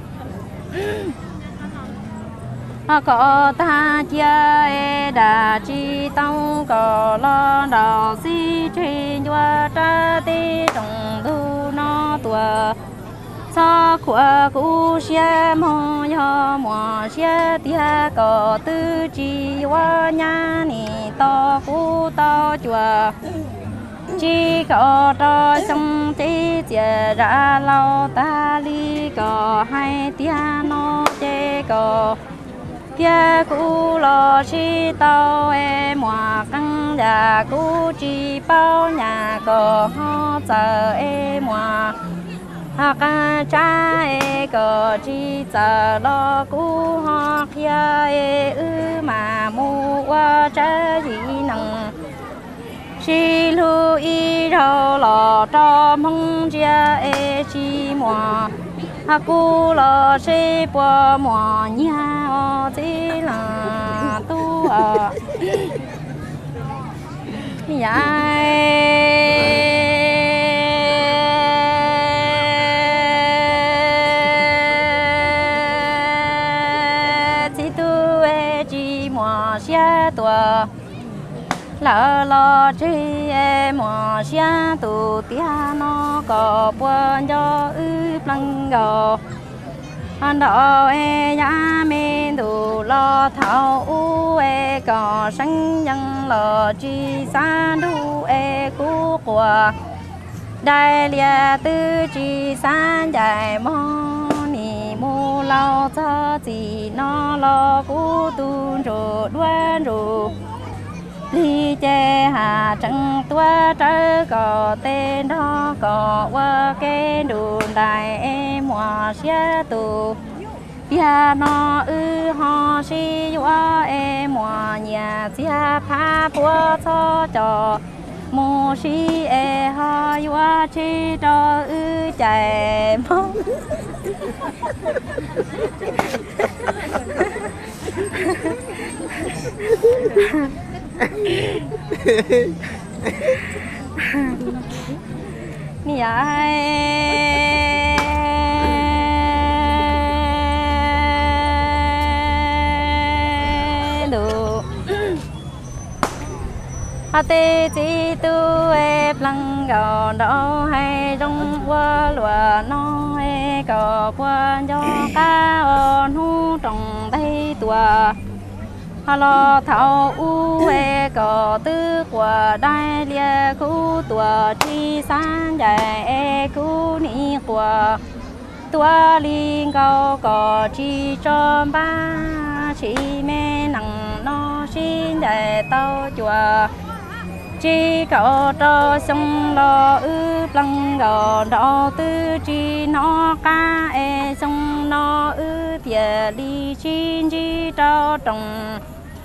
à có ta chia e đà chi tông có lo đầu si trên qua tra ti trong thu nó tua sa khua cú xe mò yo mò xe tia có tư chi wa nhà ni to cú to chùa chỉ có cho sông tí chia ra lâu ta li có hai tia nó chê có kia cú lo chi tao em mò căng già cú chi bao nhà có ho chờ em mò ha ca cha e có chi giờ lo cú ho kia e ư mà mu qua cha gì nằng xì lu y rau lò cho mong chia e chi mò hà cu lò xì bò mò nhà o chỉ là tu à chỉ tu e chi mò xia tua lỡ lo chi em mò xia tu tia nó có buồn cho ư plăng gò anh đó e ya men tu lo thao u e có sinh nhân lo chi san du e cu qua đại lia tư chi san dài mong ni mu lao cho chi nó lo cu tu rồi đoan rồi li che hà trăng tua trơ có tên đó có qua cái đồn đại em hòa xia tu bia nó ư ho si wa em hòa nhà xia pha bua cho cho mô si e ha wa chi cho ư chạy mong nè đồ à tê chỉ tu e plăng gò đó hay trong qua lúa nó e cò qua cho cá on hu trồng đây tua lo thảo u e có tư quả đại lia khu tua chi san dài e khu ni quả tua linh cao có chi cho ba chi mẹ nặng nó xin dài tao chùa chi có cho sông lo ư plăng gò đỏ tư chi nó ca e sông nó ư tiề đi chi chi cho trồng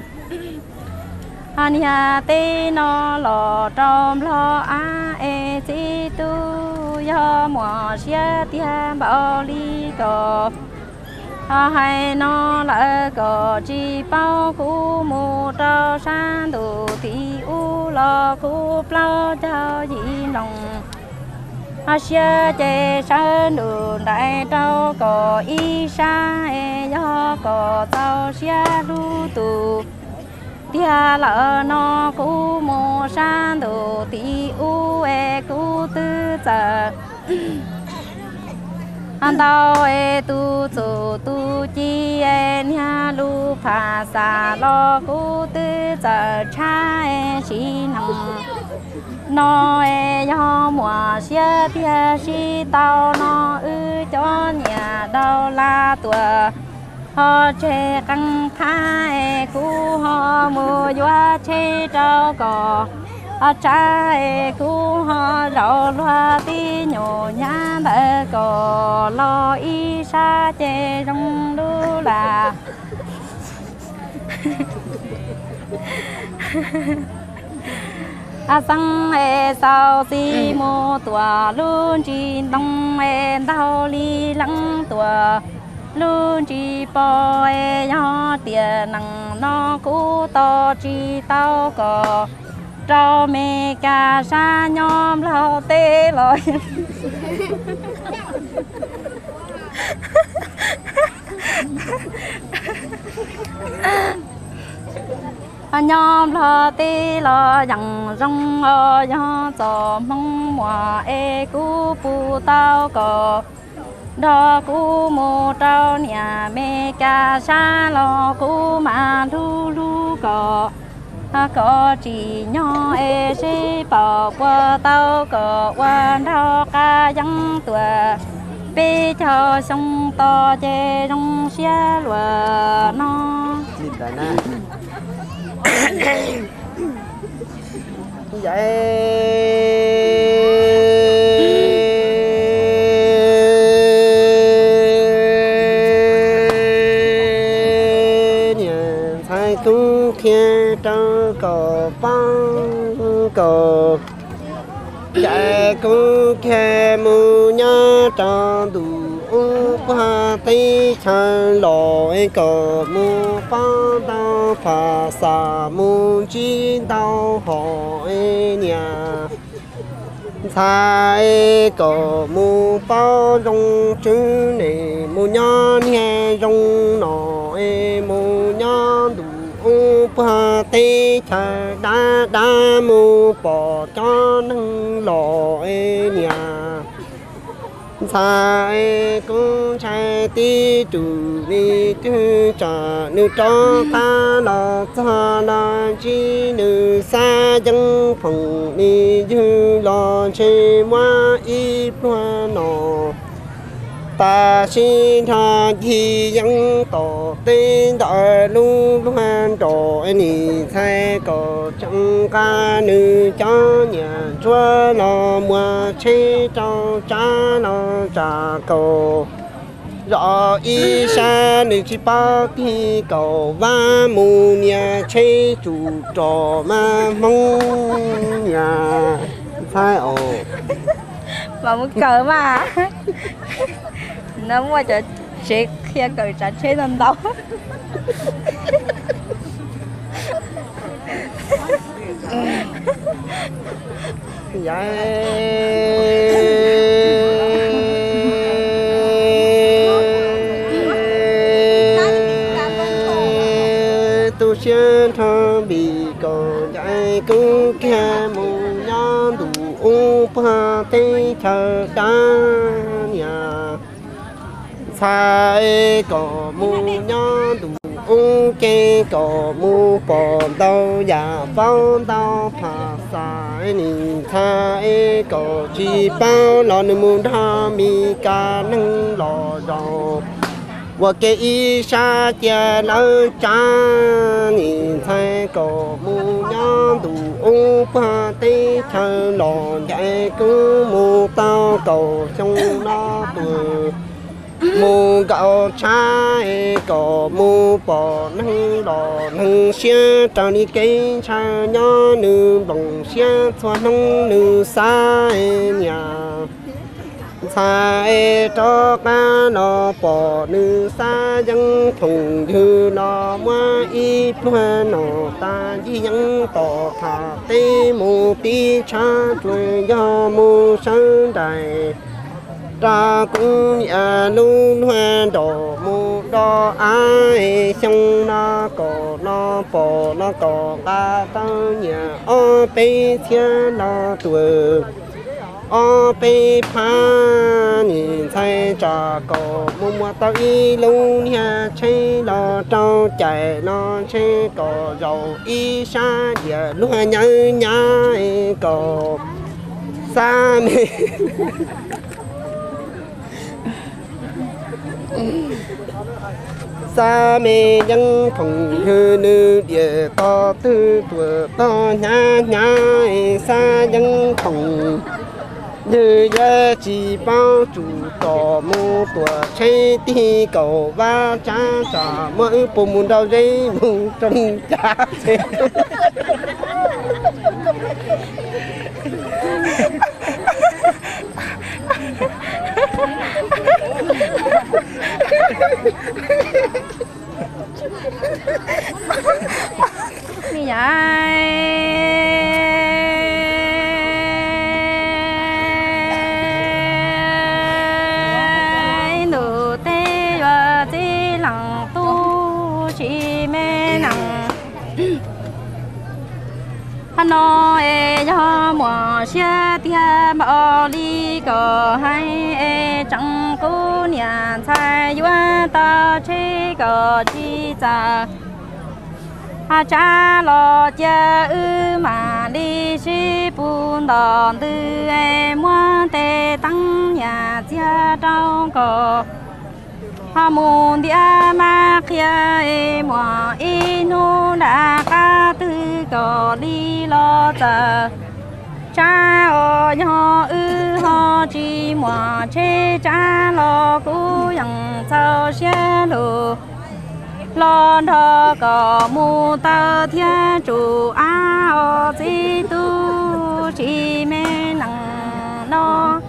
anh ya tê nó lò trôm lo a e chi tu yo mò xia tia bao li có hay nó lại có chi bao khu mù trao san tu thì u lo khu plau cho gì lòng a xia chè san đường đại trao có y sa e yo có tao xia lu tu tia lỡ nó cú mô san đồ tí u e cú tư giờ anh tao e tu tu tu chi e nha lu pha sa lo cú tư giờ cha e chi nằng nó e yo mùa xia tia chi tao nó ư cho nhà đâu la tua họ che căng phá e cú họ mùa gió che trao cò họ cha e cú họ rau loa tí nhổ nhá đỡ cò lo y sa che trong đu là a sang e sao si mô tua luôn chi đông e đau li lăng tua luôn chỉ bỏ e nhỏ tiền nằng nó cú to chi tao có trao mẹ cả sa nhóm lao tê lòi nhóm lao tê lò dằng rong ở nhỏ gió mong mùa e cú pu tao có đó cú mô trao nhà mẹ cha sa lo cú mà lu lu có có chỉ nhỏ e sẽ bỏ qua tao có quan thao ca dân tuổi bê cho sông to chê trong xe lùa nó vậy ai cũng khe trong cổ băng cổ chạy cũng khe mu nhớ trong đủ qua tây chân lội cổ mu băng đau phá xa mu chi đau hỏi nhà thái cổ mu bao rong chữ này mu nhon he rong nọ mu nhon đủ ba tê cha đa đa mu bỏ cho nâng lọ nhà thái cũng chạy đi chủ đi tư trả nữ cho ta là ta là chỉ nữ xa dân phòng đi dư lo chơi hoa ít hoa nọ ta xin tha khi dân tổ tên đợi lu hoan trò nì thay có chẳng ca nữ cho nhà chúa lo mua chế cho cha lo trả cầu rõ y sa nữ chỉ bao thì cầu va mù nhà chế chủ trò mà mong nhà thay ồ mà muốn cờ mà nó mua cho chị khi cờ trả chế lên đâu dạ tôi sẽ thằng bị còn dạy cứ kia mù nhon đủ ba tê chờ đa nhà sai có mù nhon đủ kê có mù bò đâu nhà bao đâu phá sai nì sai có chỉ bao lo nương mù tha mi ca nâng lo rồi và cái ý sa chia lỡ cha nì thay có mù nhon đủ ba tê chờ lo dạy cứ mù tao cầu trong nó tuổi mù gạo trái có mù bò nâng đò nâng xe trao đi cây cha nhỏ nữ bằng xe xoa nông nữ xa nhà xa cho ca nó bò nữ xa dân thùng dư nó mua ít hoa nó ta chỉ dân tỏ thả tê mù tí cha chuối do mù sáng đại ra cũng à luôn hoa đỏ mù đỏ ai xong nó có nó bò nó có ca tao nhà ô bê thiên nó tuổi ô bê pha nhìn thấy trà có mù mua tao y luôn nhà chơi nó trâu chạy nó chơi có dầu y sa địa luôn nhớ nhớ có xa mê xa mê dân phòng hư nữ địa to tư tuổi to nhá nhá xa dân phòng như giờ chỉ bao chủ tỏ mù tuổi chơi đi cầu va cha trả mỗi bộ môn đau dây mù trong cha xe đi nhảy nụ tê và tê lặng tu chỉ mê nặng hắn nói cho mùa xe tia bảo đi có hay chẳng cố nhà sai qua ta chế có chi cha ha cha lo cha ư mà đi si bùn đòn tư em mua tê tăng nhà cha trâu có ha môn đi mà kia em mua inu đã ca tư có đi lo cha cha ở nhỏ ư họ chỉ mua chế cha lo cú yang sao xe lù lo thọ có mu tơ thiên chủ a o di tu chỉ mê nặng nó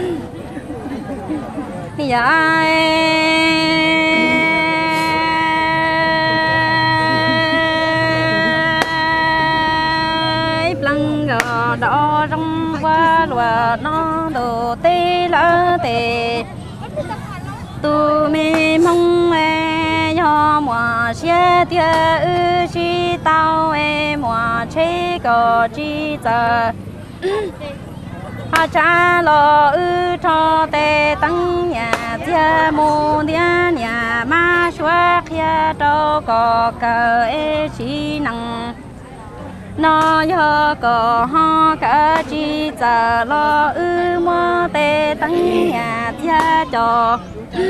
ai plăng gò đỏ trong qua lùa nó đồ tê lỡ tê tu mi mong e yo mùa xe tia ư chi tao e mùa chế có chi giờ ha cha lo ư cho tê tăng nhà tia mô tia nhà ma xóa kia đâu có cờ e chi năng nó yo có ho cả chi giờ lo ư mô tê tăng nhà tia cho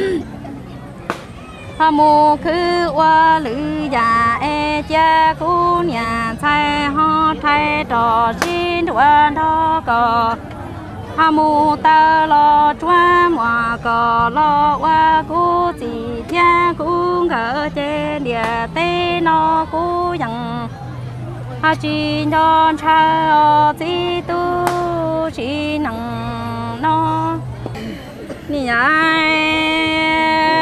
ha mô khứ qua lư già e cha cu nhà thay ho thay trò xin đoan đó có ha mô ta lo choa mòa có lo qua cu chỉ cha cu ngỡ trên địa tê nó cu yang ha chi nhon cha o chi tu chi năng nó ni ai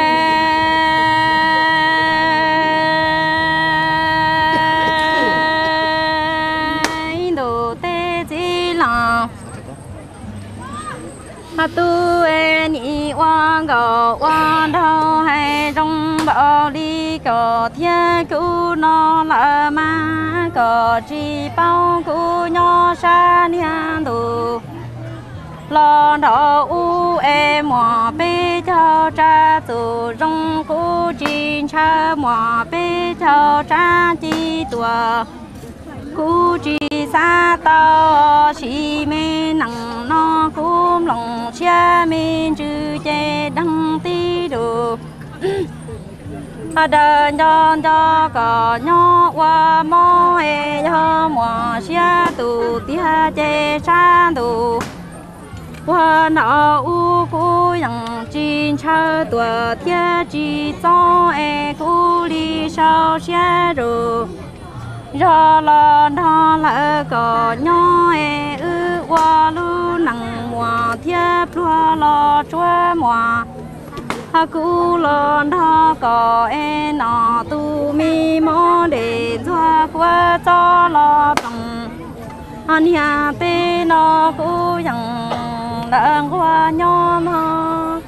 ha tu e ni wang go wang đâu hay trong bao đi có thiên cứu nó là ma có chỉ bao cứu nhỏ sa niên tu lo đó u e mò bê cho cha tu trong cứu chín cha mò bê cho cha chi tua cú chỉ xa tao chỉ mê nặng nó cúm lòng chia mê chữ chê đăng tí đồ đời nhon cho có nhỏ qua mô e cho mùa chia tù tia chê xa tù qua nọ u cú yang chín cha tua tia chỉ cho e cú li sao chia đồ do lo đó là có nhỏ e ư qua lu nặng mùa thiếp lúa lo chúa mùa ha cú lo đó có e nọ tu mi mô để cho qua cho lo bằng anh nhà tê nó cú yang đang qua nhỏ mà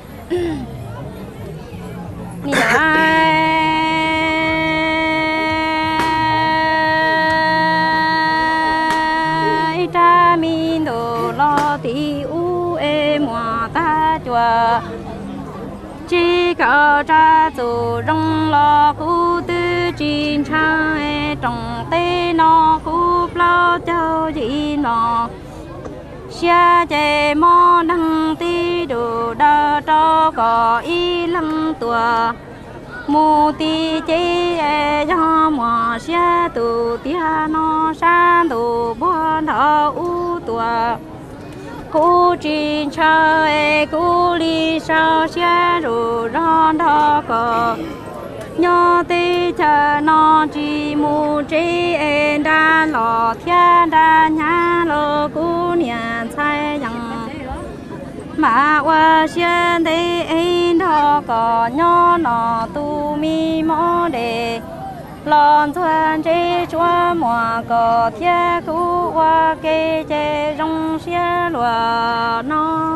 ti u e mùa ta chùa chỉ có cha chủ rong lo cu tư chín cha e trồng tê nó cu plau châu gì nó xa chè mò đăng ti đồ đa cho có y lăng tua mù ti chế e cho mùa xa tù tia nó sa tù buôn thọ u tua cú chín cha e cú li sao xe ru ron đó có nhỏ tê cha nó chỉ mu chế e đa lò thiên đa nhá lô cú niệm sai yang mà qua xe tê e đó có nhỏ nó tu mi mô đề lon thuần chế chúa mùa có thiên cú qua kê chế rong xe lùa nó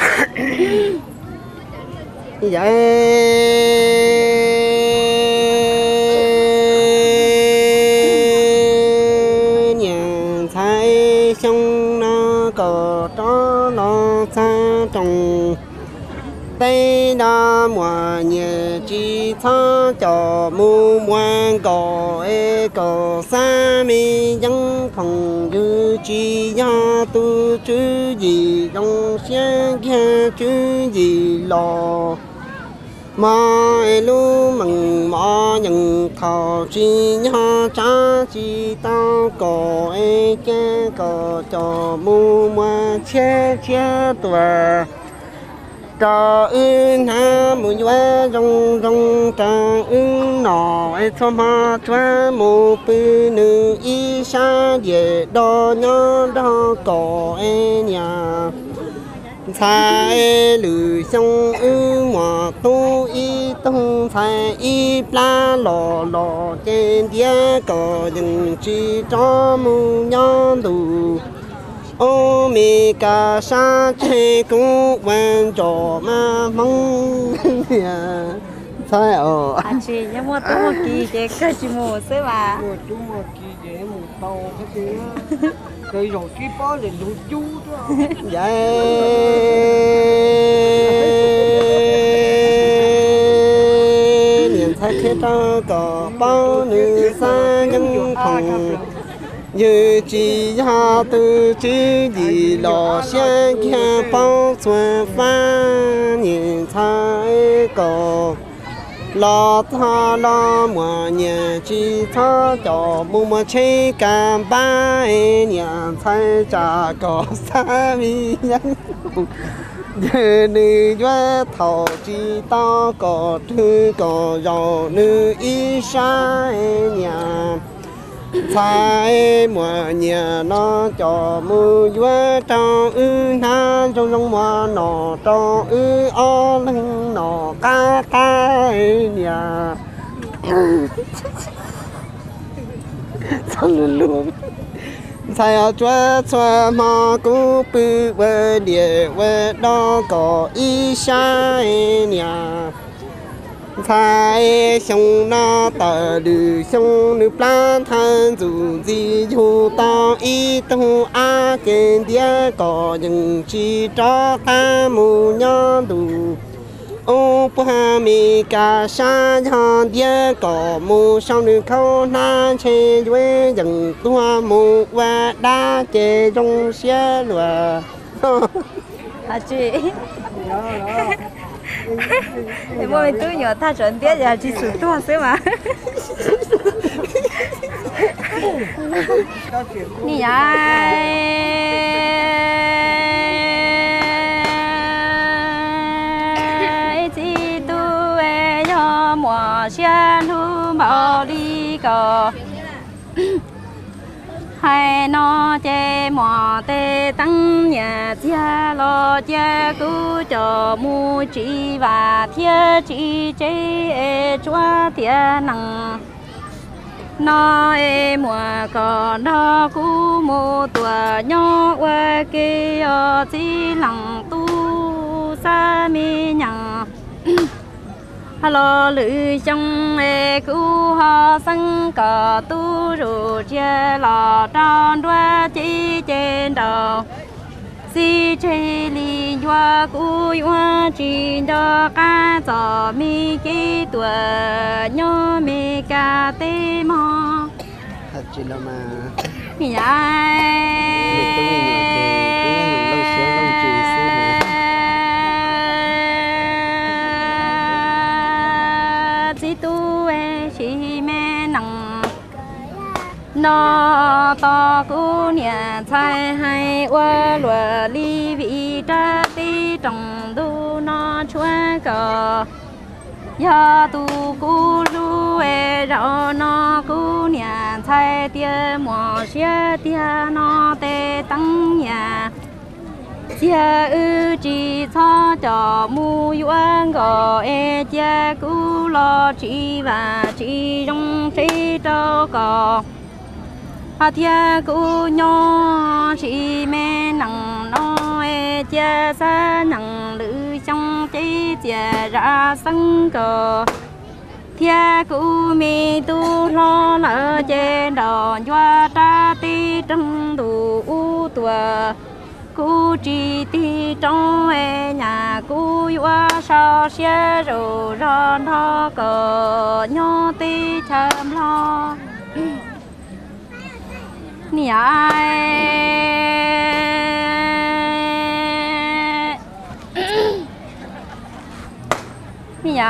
vậy nhà thay xong nó có cho nó xa trồng tây đa mùa nhẹ chỉ cho cho mu ngoan cò e cò xa mi dân phòng dư chỉ ya tu chữ gì trong xe kia chữ gì lò mà lu mừng mò nhận thọ chỉ ya cha chỉ tao cò e cha cò cho mu ngoan che che tua trò ưng ha mù nhua rong rong trò ưng nọ ai cho ma cho mù bự nữ y sa địa đo nhớ đo cỏ e nhà sai lử sông ưng mà tu y tung sai y pla lò lò trên địa cỏ dừng chỉ cho mù nhon đủ ô mi ca sa che cũng quan trò mà mong nhà sai ở anh chị nhớ mua tôi một kỳ để cơ chỉ mua xí mà mua chú mua kỳ để một tàu cái gì đó cây rồi cái bó là đủ chú đó vậy nhìn thấy thế đó có bao nữ xa nhân phòng như chỉ ha từ chỉ gì lò xe kia bao xuân pha nhìn thấy có lo tha lo mà nhà chỉ tha cho mu mà chơi cam ba nhà thấy cha có xa mi nhân giờ nữ doa thầu chỉ to có thứ có giàu nữ y sa nhà phải mà nhà nó cho mưa gió trong ư na trong trong mà nó trong ư o lưng nó cá cá nhà sao luôn luôn sai ở chỗ chỗ mà cũng bự về địa về đó có ý sa nhà sai sông na tờ lư sông nữ plan than dù gì dù to y tu a kên địa có những chi cho ta mù nhon đủ ô pa mi ca sa nhon địa có mù sau nữ khâu na che duy dần tua mù và đa che trong xe lùa à chị thì mỗi mình tôi nhỏ ta chuẩn biết là chỉ số to xíu mà nè ai chỉ tôi nhỏ mùa xuân thu bao đi cò hai nó che mò tê tăng nhà cha lo cha cứu cho mu chỉ và thiên chỉ chế chúa thiên năng nó e mùa có nó cứu mu tua nhỏ qua kia chỉ lăng tu sa mi nhằng hello lữ trong e cứu họ sang cờ tu rù che lò tròn đoa chỉ trên đầu si chơi li hoa cứu hoa chỉ cho cá giò mi cái tuổi nhỏ mi cá tê mò thật chỉ là mà mi ai nó to cú nhà thay hay qua lúa li vị tra ti trồng đu nó chúa cờ ya tu cú lu e rõ nó cú nhà thay tia mò xia tia nó tê tăng nhà chia ư chỉ cho cho mu yuan gò e chia cú lo chỉ và chỉ trong chỉ cho cò à thia cú nhỏ chỉ mẹ nằng nó e chia xa nằng lữ trong chỉ chia ra sân cờ thia cú mi tu lo lỡ trên đò doa ta ti trong đủ u tua cú chỉ ti trong e nhà cú doa sao xe rồi ra nó cờ nhỏ ti chăm lo nè nè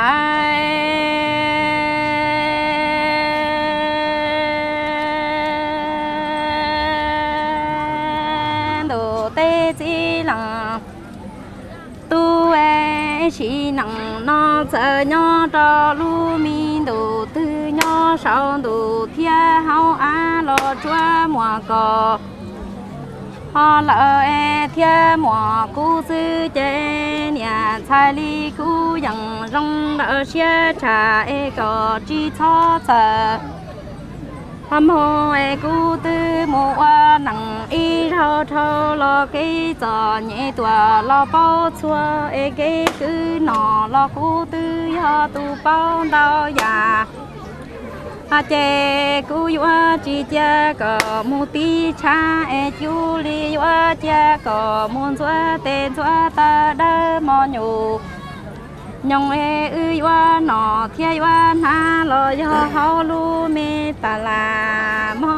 đồ tê chỉ là tu em ai chỉ nặng nó giờ nhỏ cho lu mi đồ tư nhỏ sau đồ thia hao á lo chúa mùa cò họ lỡ e thia mùa cú sư chế nhà sai li cú dằng rong đỡ xe trà e cò chi cho sợ hâm hồ e cú tư mùa nặng y rau thâu lo cái giò nhẹ tua lo bao chua e cái cứ nọ lo cú tư ho tu bao đau già à chè cú yua chi cha cò mu ti cha e chu li yua cha cò muôn xóa tên xóa ta đỡ mò nhủ nhung e ư yua nọ thia yua na lo yo hao lu me ta la mo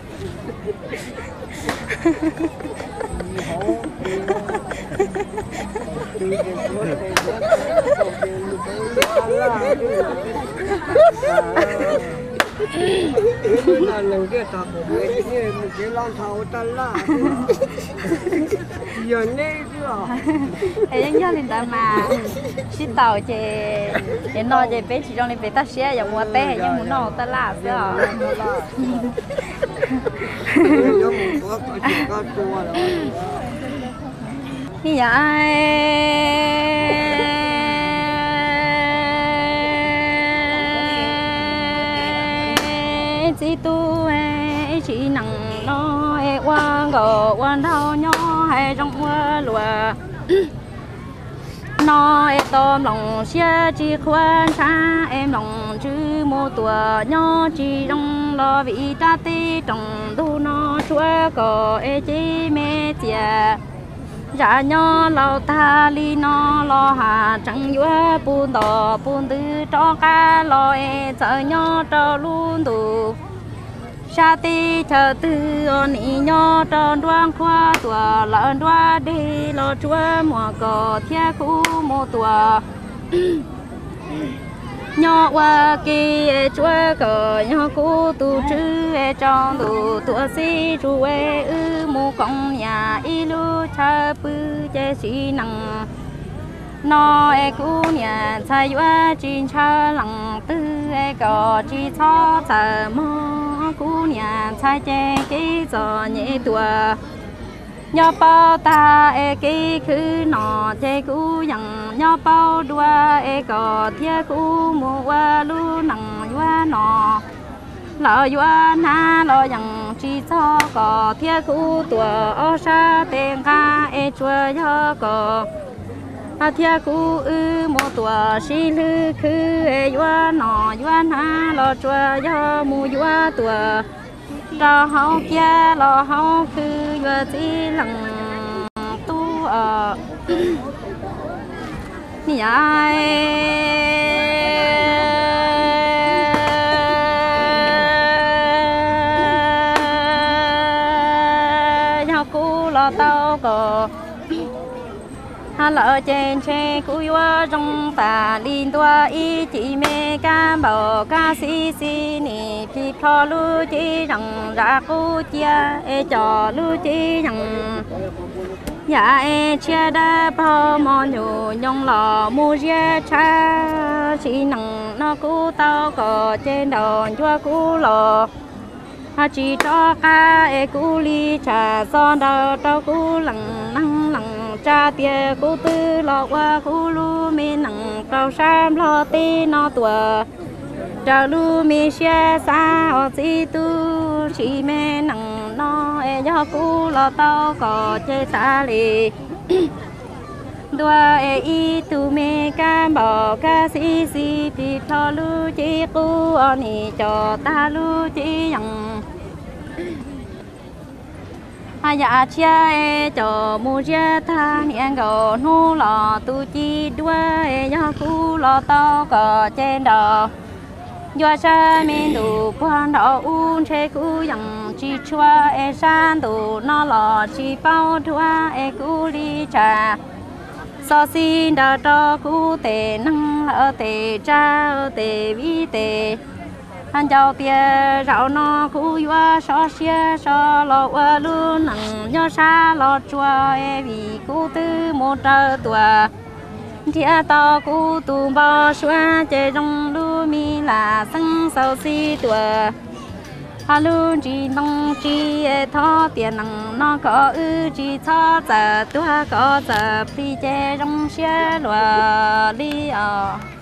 là lần kia tập một cái gì một cái lon thầu tan la giờ này chứ à em nhớ lên đó mà xí tàu chị em nói chị bé chỉ trong này bé ta xe giờ mua té nhưng muốn nọ ta là sao như vậy chỉ tu chỉ nặng nó qua gò qua đau nhỏ hay trong qua lùa nó em tôm lòng xe chỉ khoan xa em lòng chứ mô tua nhỏ chỉ trong lo vị ta tê trong tu nó chúa có em chỉ mê tia dạ nhỏ lâu ta li nó lo hà chẳng vua bún đỏ bún tư cho cá lo em sợ nhỏ cho luôn đủ sa ti chờ tư on ý nhỏ tròn đoan khoa tua lợn đoa đi lo chúa mùa cò thia khu mô tua nhỏ qua kia chúa cò nhỏ cú tu chữ e trong tu tua si ru e ư mô công nhà y lu cha bư che si năng nó e cú nhà sai qua chín cha lăng tư e cò chi cho sợ mơ cú nhà sai che cái giò nhẹ tua nhỏ bao ta e cái khứ nọ che cú dằng nhỏ bao đua e cò thia cú mua qua lu nằng qua nọ lỡ qua na lo dằng chi cho cò thia cú tua ở xa tên ca e chua cho cò à thia cú ư mua tua xí lư khứ e qua nọ qua na lo chua cho mua qua tua lo hậu kia lo hậu khứ vừa chỉ lằng tu ở nhai nhau cú lo tao có lỡ trên xe cúi qua trong ta liên tua ý chỉ mê ca bảo ca si si nì khi thọ lưu chỉ rằng ra cú chia e trò lưu chỉ rằng dạ e chia đa bao mò nhủ nhông lò mua chia cha chỉ nặng nó cú tao có trên đầu chua cú lò chỉ cho ca e cú ly trà son đầu tao cú lằng năng lằng cha tia cú tư lọ qua cú lu mi nằng tao sam lo ti nó tua trà lu mi xe xa ở si tu chỉ mê nằng nó e do cú lo tao có chơi ta lì đua e y tu mê ca bỏ ca si si thì thọ lu chỉ cú oni cho ta lu chỉ rằng à dạ chia e cho mua chia ta niệm gò nu lò tu chi đua e do cú lo tao có trên đò do cha mình đủ quan đỏ un che cú yang chi chua e san đủ nó lò chi bao thua e cú đi trà so xin đã cho cú tề năng ở tề cha ở tề vi tề anh cháu tia rau nó cú qua so xia so lo qua luôn nằng nhớ xa lo chua e vì cú tư một trâu tua chia to cú tu bao xóa chơi trong lu mi là sân sầu si tuổi hà lu chỉ nông chỉ thọ tiền năng nó có ư chỉ thọ giờ tua có giờ phi chơi trong xe lúa đi à